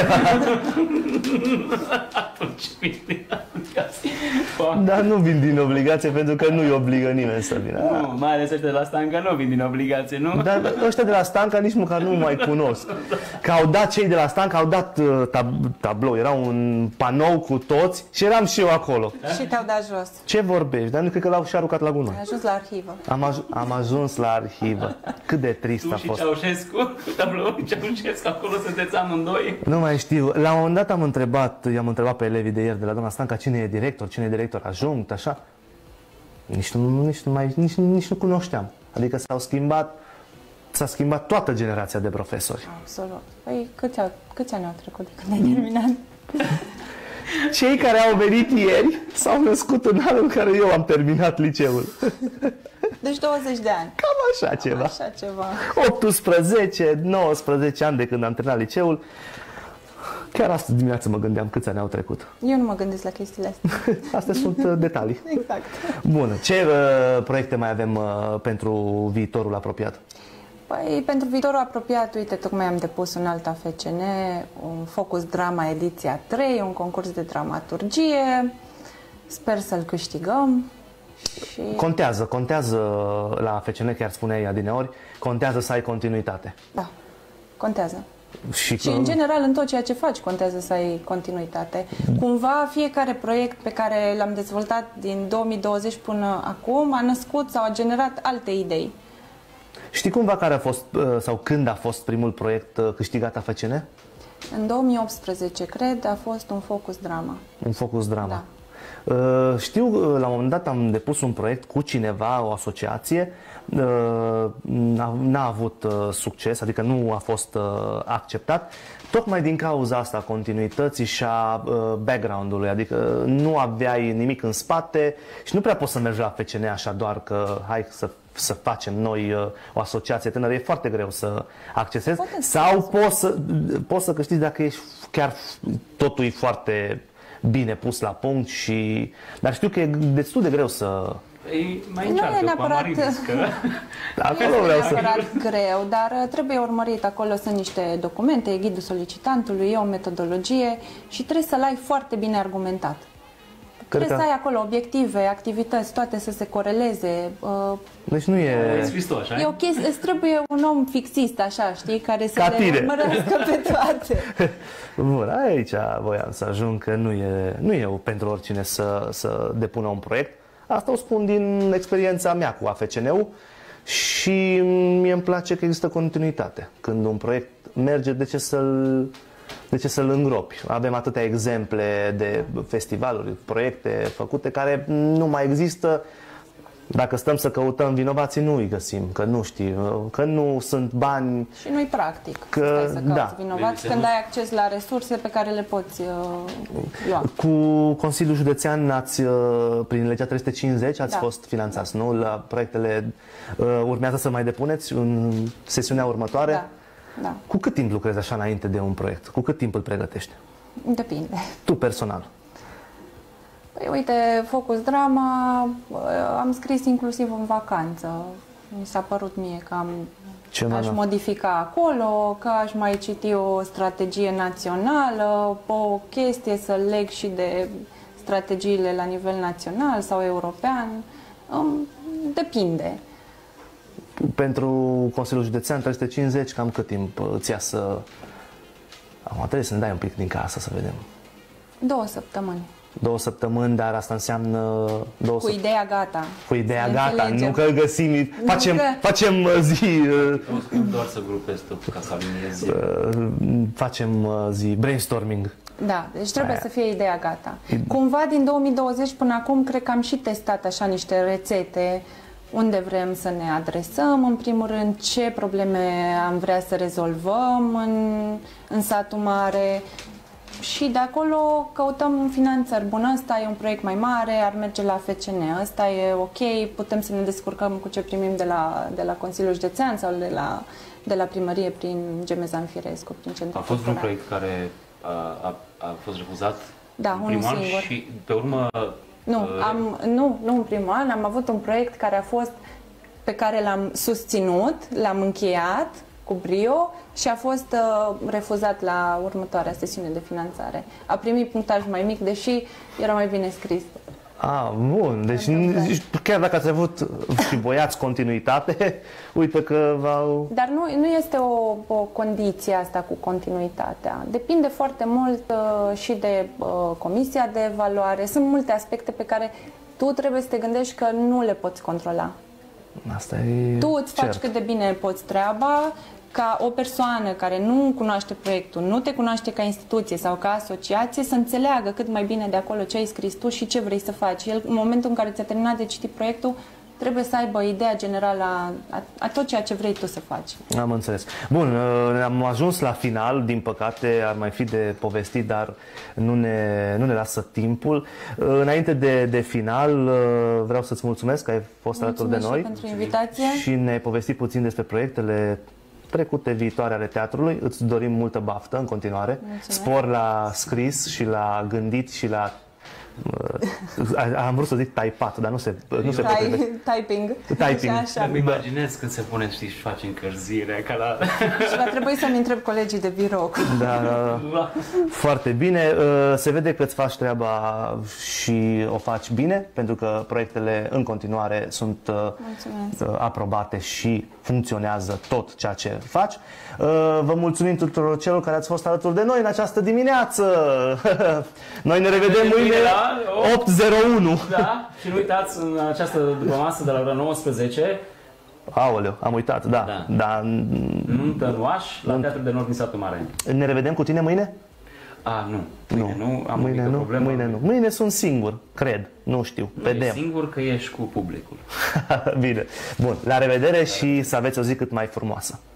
Atunci vin din obligație. Dar nu vin din obligație, pentru că nu-i obligă nimeni să vină. Nu, mai ales ăștia de la Stanca nu vin din obligație, nu? Dar ăștia de la Stanca nici măcar nu mai cunosc. Că au dat cei de la Stanca, au dat uh, tab- tablou, era un panou cu toți și eram și eu acolo. Și te-au dat jos. Ce vorbești? Dar nu cred că l-au și aruncat la gunoi. Ai ajuns la arhivă. Am, aj- am ajuns la arhivă. Cât de trist Tu a și fost. Ceaușescu, cu tabloul Ceaușescu, acolo sunteți amândoi. Nu mai știu. La un moment dat am întrebat, i-am întrebat pe elevii de ieri de la doamna Stanca cine e director, cine e director adjunct, așa. Nici nu, nici nu, mai, nici, nici nu cunoșteam. Adică s-au schimbat, s-a schimbat toată generația de profesori. Absolut. Păi câți, au, câți ani au trecut de când ai terminat? Cei care au venit ieri s-au născut în anul în care eu am terminat liceul. Deci douăzeci de ani. Cam așa ceva. Așa ceva. optsprezece, nouăsprezece ani de când am terminat liceul. Chiar astăzi dimineață mă gândeam câți ani au trecut. Eu nu mă gândesc la chestiile astea. Astea sunt uh, detalii. Exact. Bun. Ce uh, proiecte mai avem uh, pentru viitorul apropiat? Păi, pentru viitorul apropiat, uite, tocmai am depus un alt A F C N, un Focus Drama ediția trei, un concurs de dramaturgie. Sper să-l câștigăm. Și... Contează, contează la A F C N, chiar spuneai adineori, contează să ai continuitate. Da, contează. Și, Și în general în tot ceea ce faci contează să ai continuitate. Cumva fiecare proiect pe care l-am dezvoltat din două mii douăzeci până acum a născut sau a generat alte idei. Știi cumva care a fost sau când a fost primul proiect câștigat A F C N? În două mii optsprezece, cred, a fost un Focus Drama. Un Focus Drama. Da. Știu, la un moment dat am depus un proiect cu cineva, o asociație, n-a avut succes, adică nu a fost acceptat, tocmai din cauza asta, continuității și a background-ului, adică nu aveai nimic în spate și nu prea poți să mergi la F C N așa doar că hai să să facem noi o asociație tânără, e foarte greu să accesezi. Poate sau poți să, poți să câștigi dacă ești chiar totul e foarte bine pus la punct și... Dar știu că e destul de greu să... Ei, mai Nu încearcă e cu neapărat- Amaridis, că... Acolo Nu vreau este să... neapărat greu, dar trebuie urmărit. Acolo sunt niște documente, e ghidul solicitantului, e o metodologie și trebuie să-l ai foarte bine argumentat. Trebuie că- să ai acolo obiective, activități, toate să se coreleze. uh, Deci nu e... Ești Hristos, așa? E o chestie, îți trebuie un om fixist, așa, știi, care să Ca le tine. urmărească pe toate. Bun, aici voiam să ajung că nu e, nu e pentru oricine să, să depună un proiect. Asta o spun din experiența mea cu A F C N-ul și mie îmi place că există continuitate. Când un proiect merge, de ce să-l, de ce să-l îngropi? Avem atâtea exemple de festivaluri, proiecte făcute care nu mai există. Dacă stăm să căutăm vinovații, nu îi găsim, că nu știi, că nu sunt bani. Și nu-i practic Că- să stai să cauți da. vinovați când ai acces la resurse pe care le poți uh, lua. Cu Consiliul Județean ați, uh, prin legea trei sute cincizeci ați Da. fost finanțați, nu? La proiectele uh, urmează să mai depuneți în sesiunea următoare? Da, da, Cu cât timp lucrezi așa înainte de un proiect? Cu cât timp îl pregătești? depinde. Tu personal. Păi uite, Focus Drama uh, am scris inclusiv în vacanță. Mi s-a părut mie că am, Ce aș mai- modifica acolo, că aș mai citi o strategie națională, o chestie să leg și de strategiile la nivel național sau european. Um, depinde. Pentru Consiliul Județean trei sute cincizeci, cam cât timp îți ia să... Acum trebuie să ne dai un pic din casă să vedem. Două săptămâni. Două săptămâni, dar asta înseamnă două Cu ideea gata. Cu ideea Să gata, înțelegem. nu că găsim, facem, că- facem uh, zi, uh, Nu scriu doar să grupez tot ca să aliniezi. uh, facem uh, zi, brainstorming. Da, deci trebuie Aia. să fie ideea gata. Cumva din două mii douăzeci până acum cred că am și testat așa niște rețete unde vrem să ne adresăm, în primul rând ce probleme am vrea să rezolvăm în, în satul mare și de acolo căutăm finanțări. Bun, ăsta e un proiect mai mare, ar merge la F C N, ăsta e ok, putem să ne descurcăm cu ce primim de la, de la Consiliul Județean sau de la, de la primărie prin Gemezan Firescu, prin centrul A fost vreun cultural. proiect care a, a, a fost refuzat Da, în unul primul an singur. și pe urmă... Nu, uh, am, nu, nu în primul an, am avut un proiect care a fost, pe care l-am susținut, l-am încheiat cu brio și a fost uh, refuzat la următoarea sesiune de finanțare. A primit punctaj mai mic, deși era mai bine scris. Ah, bun, deci Întâmplare. chiar dacă ați avut și voiați continuitate, uite că v-au... Dar nu, nu este o, o condiție asta cu continuitatea. Depinde foarte mult uh, și de uh, comisia de evaluare. Sunt multe aspecte pe care tu trebuie să te gândești că nu le poți controla. Asta e Tu îți faci cert. cât de bine poți treaba, ca o persoană care nu cunoaște proiectul, nu te cunoaște ca instituție sau ca asociație, să înțeleagă cât mai bine de acolo ce ai scris tu și ce vrei să faci. El, în momentul în care ți-a terminat de citit proiectul, trebuie să aibă ideea generală a, a, a tot ceea ce vrei tu să faci. Am înțeles. Bun, uh, am ajuns la final, din păcate ar mai fi de povestit, dar nu ne, nu ne lasă timpul. Uh, Înainte de, de final, uh, vreau să-ți mulțumesc că ai fost alături de Mulțumesc noi și pentru invitație. și ne-ai povestit puțin despre proiectele trecute, viitoare ale teatrului. Îți dorim multă baftă în continuare. Mulțumesc. Spor la scris și la gândit și la... uh, am vrut să zic taipat, dar nu se, nu se potrivește. Typing. Typing. Așa, așa. Îmi imaginez când se pune, știi, și face încălzire, ca la... Și va trebui să-mi întreb colegii de birou. Da, foarte bine. Uh, Se vede că îți faci treaba și o faci bine, pentru că proiectele în continuare sunt uh, Mulțumesc. uh, aprobate și funcționează tot ceea ce faci. Uh, Vă mulțumim tuturor celor care ați fost alături de noi în această dimineață. Noi ne revedem Mâine mâine la opt zero unu. Da, și nu uitați în această dupămasă de la ora nouăsprezece, Aoleu, am uitat, da. Da. Dar nuntă în Oaș, la Teatrul de Nord din Satul Mare. ne revedem cu tine mâine? A, nu. Mâine nu, am mâine o mică nu, problemă. mâine nu. Mâine sunt singur, cred, nu știu, Nu vedem. e singur că ești cu publicul. Bine. Bun, la revedere și să aveți o zi cât mai frumoasă.